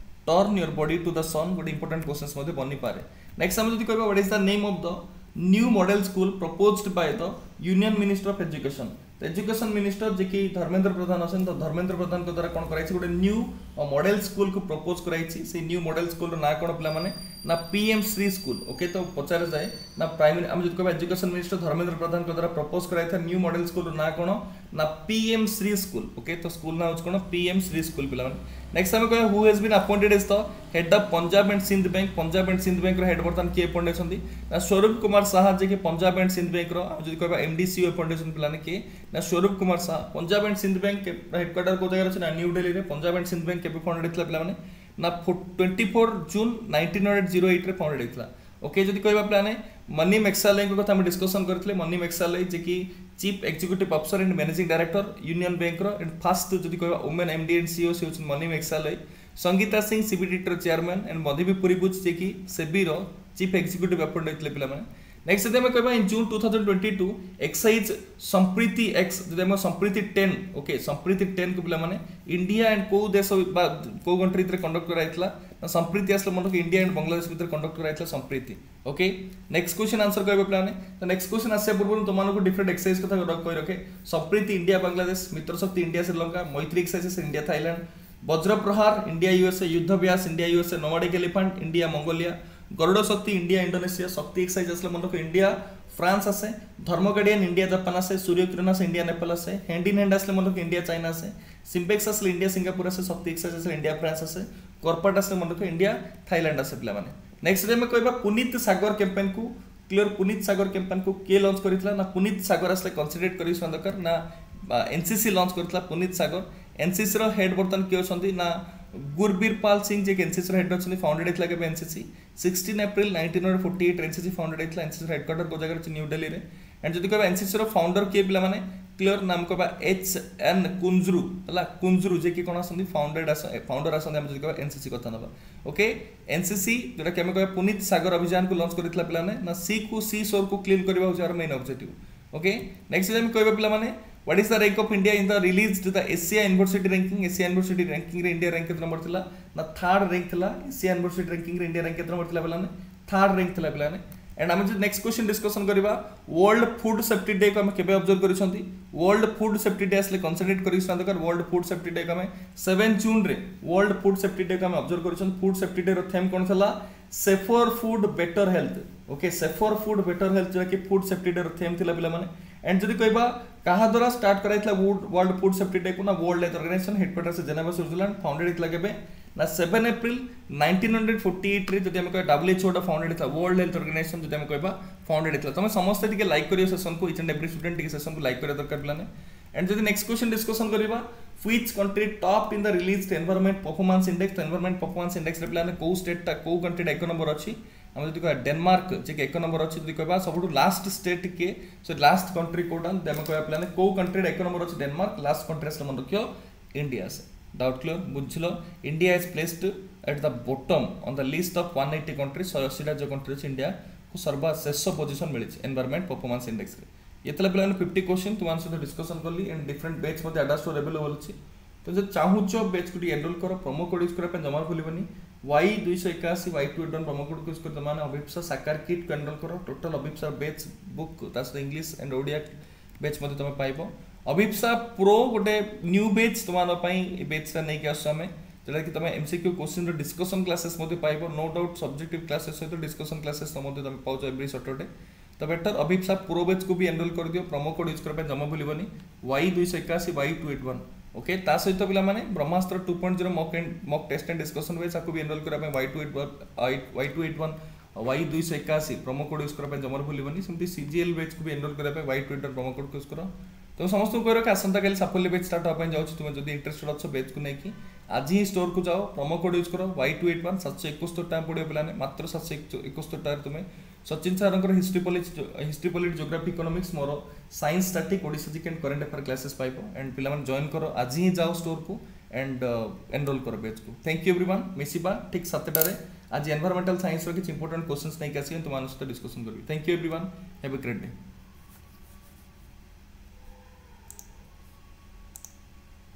Speaker 1: sun गोटे इंपोर्टेंट क्वेश्चंस मध्ये बनि पारे नेक्स्ट हम जदि कहबा what is the name of the new model school proposed by the union minister of education education minister जे कि धर्मेंद्र प्रधान अछन तो धर्मेंद्र प्रधान को द्वारा कोन कराई छी गोटे न्यू मॉडल स्कूल को प्रपोज कराई छी से न्यू मॉडल स्कूल रो ना कोन पिला माने ना पीएम श्री स्कूल ओके तो पचारे जाए ना प्राइमरी हम जदि कहबा एजुकेशन मिनिस्टर धर्मेंद्र प्रधान को द्वारा प्रपोज कराई था न्यू मॉडल स्कूल रो ना कोन ना पीएम श्री स्कूल ओके तो स्कूल ना कोन पीएम श्री स्कूल पिला माने नेक्स्ट हम कहबा who has been appointed as the head of Punjab and Sindh bank रो हेड वर्तमान के अपॉइंटेड छथि ना स्वरूप कुमार साहा जे कि पंजाब एंड सिंध बैंक रो हम जदि कहबा एमडीसी अपॉइंटेड पिलाने के ना Swarup Kumar Saha Punjab and Sindh bank headquarter को जगह ना न्यू दिल्ली रे पंजाब एंड सिंध बैंक के फाउंडेड हेतला पिला माने ना 24 जून 1908 रे फाउंडेड हेतला ओके जदि कहबा प्लाने मनी मैक्साले को कथा हम डिस्कशन करथले मनी मैक्साले जे कि chief executive officer and managing director union bank रो एंड फर्स्ट जदि कहबा वुमेन एमडी एंड सीईओ से Manimekalai Sangeeta Singh CBD chairman and Madhabi Puri Buch जे कि सेबी रो चीफ एग्जीक्यूटिव अपॉइंटेड हेतले पिला माने नेक्स्ट जदि हम कहबा इन जून 2022 एक्सरसाइज संप्रीति एक्स जदि हम संप्रीति 10 ओके संप्रीति 10 को पिला माने इंडिया एंड को देश बा को कंट्री रे कंडक्ट कराइतला संप्रीति असले मन इंडिया एंड बांग्लादेश भीतर कंडक्ट कराइतला Sampriti okay next question answer कहबा प्लान तो नेक्स्ट क्वेश्चन आसे पूर्व तुम मानको डिफरेंट एक्सरसाइज कथा कहि रखे संप्रीति इंडिया बांग्लादेश मित्र शक्ति इंडिया श्रीलंका मैत्री एक्सरसाइज इंडिया थाईलैंड वज्र प्रहार India USA, Yudh Abhyas India USA, nomadic elephant India Mongolia, Garuda Shakti India Indonesia, शक्ति एक्सरसाइज आसले मन रख इंडिया फ्रांस आसे, धर्म गार्डियन इंडिया जापान आसे, सूर्य किरण आसे इंडिया नेपाल आसे, हैंड इन हैंड आसले मन रख इंडिया चाइना आसे, सिम्पेक्स आसले इंडिया सिंगापुर आसे, शक्ति एक्सरसाइज आसले इंडिया फ्रांस आसे, कॉर्पोरेट आसले मन रख इंडिया थाईलैंड आसे पिला माने। नेक्स्ट डे में कहबा पुनीत सागर कैंपेन को क्लियर, पुनीत सागर कैंपेन को के लॉन्च करितला ना पुनीत सागर आसले कंसीडरेट करि संदकर ना एनसीसी लॉन्च करथिला पुनीत सागर। एनसीसी रो हेड बर्तन के अछंती ना गुरबीर पाल सिंह जे एनसीसी रो हेड अछंती, फाउंडेड हेतला के एनसीसी 16 अप्रैल 1948 एनसीसी फाउंडेड हेतला। एनसीसी हेडक्वार्टर को जगह न्यू दिल्ली रे। एंड जदि कहबा एनसीसी रो फाउंडर के पिला माने क्लियर नाम कहबा एचएन कुंजरू हला, कुंजरू जे कि कोन आसंती फाउंडर आसंती हम जदि कहबा एनसीसी कथा नबा। ओके एनसीसी जोटा कि हम कहबा पुनीत सागर अभियान को लॉन्च करितला पिला ने सी को सी शोर को क्लीन करबा होचार मेन ऑब्जेक्टिव। ओके नेक्स्ट हम कहबा पिला माने what is the rank of India in the released the Asia university ranking. Asia university ranking रे इंडिया रैंक केतना नंबर थिला ना थर्ड रैंक थिला। एशिया यूनिवर्सिटी रैंकिंग रे इंडिया रैंक केतना नंबर थिला पिला ने थर्ड रैंक थिला पिला ने। एंड हम जो नेक्स्ट क्वेश्चन डिस्कशन करबा वर्ल्ड फूड सेफ्टी डे को हम केबे ऑब्जर्व करिसंती। वर्ल्ड फूड सेफ्टी डे असले कंसंट्रेट करि संदकर वर्ल्ड फूड सेफ्टी डे को हम 7 जून रे वर्ल्ड फूड सेफ्टी डे को हम ऑब्जर्व करिसन। फूड सेफ्टी डे रो थीम कोन थिला safer food better health. Okay safer food better health जो कि फूड सेफ्टी डे रो थीम थिला पिला माने। एंड जदि कहबा कहा द्वारा स्टार्ट कराइतला वर्ल्ड फूड सेफ्टी डे को ना वर्ल्ड हेल्थ ऑर्गेनाइजेशन हेडक्वार्टर से जेनेवा स्विट्जरलैंड, फाउंडेड हेतला केबे ना 7 अप्रैल 1948 रे जदि हम कहबा WHO टा फाउंडेड हेतला वर्ल्ड हेल्थ ऑर्गेनाइजेशन जदि हम कहबा फाउंडेड हेतला। तमे समस्त टिके लाइक करियो सेशन को, ईच एंड एवरी स्टूडेंट टिके सेशन को लाइक करियो दरकार पिलाने। एंड जदि नेक्स्ट क्वेश्चन डिस्कशन करबा which country top in the released environment performance index. Environment performance index रे पिलाने को स्टेट टा को कंट्री टा एक नंबर अछि। हम जदि कहबा डेनमार्क जे एक नंबर अछि, जदि कहबा सबटु लास्ट स्टेट के सो लास्ट कंट्री कोडा हम कहबा पिलाने को कंट्री टा एक नंबर अछि डेनमार्क, लास्ट कंट्री असले मन रखियो इंडिया से। डाउट क्लियर बुझलो। India is placed at the bottom on the list of 180 country. 180 जो कंट्री अछि इंडिया को सर्वश्रेष्ठ पोजीशन मिली एनवायरनमेंट परफॉर्मेंस इंडेक्स रे। येतला पिलाने 50 क्वेश्चन तुम सहित डिस्कशन करली एंड डिफरेंट बैच मध्ये अडा स्टोर अवेलेबल अछि। तो जे चाहूचो बैच को एनरोल करो, प्रोमो कोड यूज करा पे जमा भूलिबनी Y281 Y281 promo code use कर माने अभिप्सा साकार किट को एनरोल करो। टोटल अभिप्सा बैच बुक तास इंग्लिश एंड ओडिया बैच मध्ये तुम पाइबो। अभिप्सा प्रो गोटे न्यू बैच तुमार पई बैच नै के आसो हमें जेटा कि तुम एमसीक्यू क्वेश्चन रो डिस्कशन क्लासेस मध्ये पाइबो। नो डाउट सब्जेक्टिव क्लासेस सहित डिस्कशन क्लासेस मध्ये तुम पाउछ एवरी सैटरडे। तो बेटर अभिप्सा प्रो बैच को भी एनरोल कर दियो। प्रोमो कोड यूज कर पे जमा भूलिबनी Y281 Y281। ओके ता सहित पिला माने Brahmastra 2.0 mock test and discussion batch आको भी एनरोल करा पे Y281 Y281 promo code use कर पे जमा भूलिबनी। सेमती सीजीएल बैच को भी एनरोल करा पे Y281 प्रोमो कोड यूज करो। तो समस्त को कह रहा आसंता काली साफल्य बैच स्टार्ट होगा जाऊँ। तुम जब इंटरेस्टेड अच्छो बैच को लेकिन आज ही स्टोर को जाओ, प्रोमो कोड यूज करो Y281 771 टाइम पड़े पिलाने मात्र 771 टाइम तुम Sachin sir history polity geography economics मोर science static Odisha GK and current affair classes पाइबो। एंड पिला माने जॉइन करो आज ही जाओ स्टोर को एंड एनरोल करो बैच को। Thank you everyone. मिसिबा ठीक 7टा रे आज एनवायरमेंटल साइंस रो किछ इंपोर्टेंट क्वेश्चंस नै के आसी तुम सहित डिस्कशन करबी। Thank you everyone, have a great day.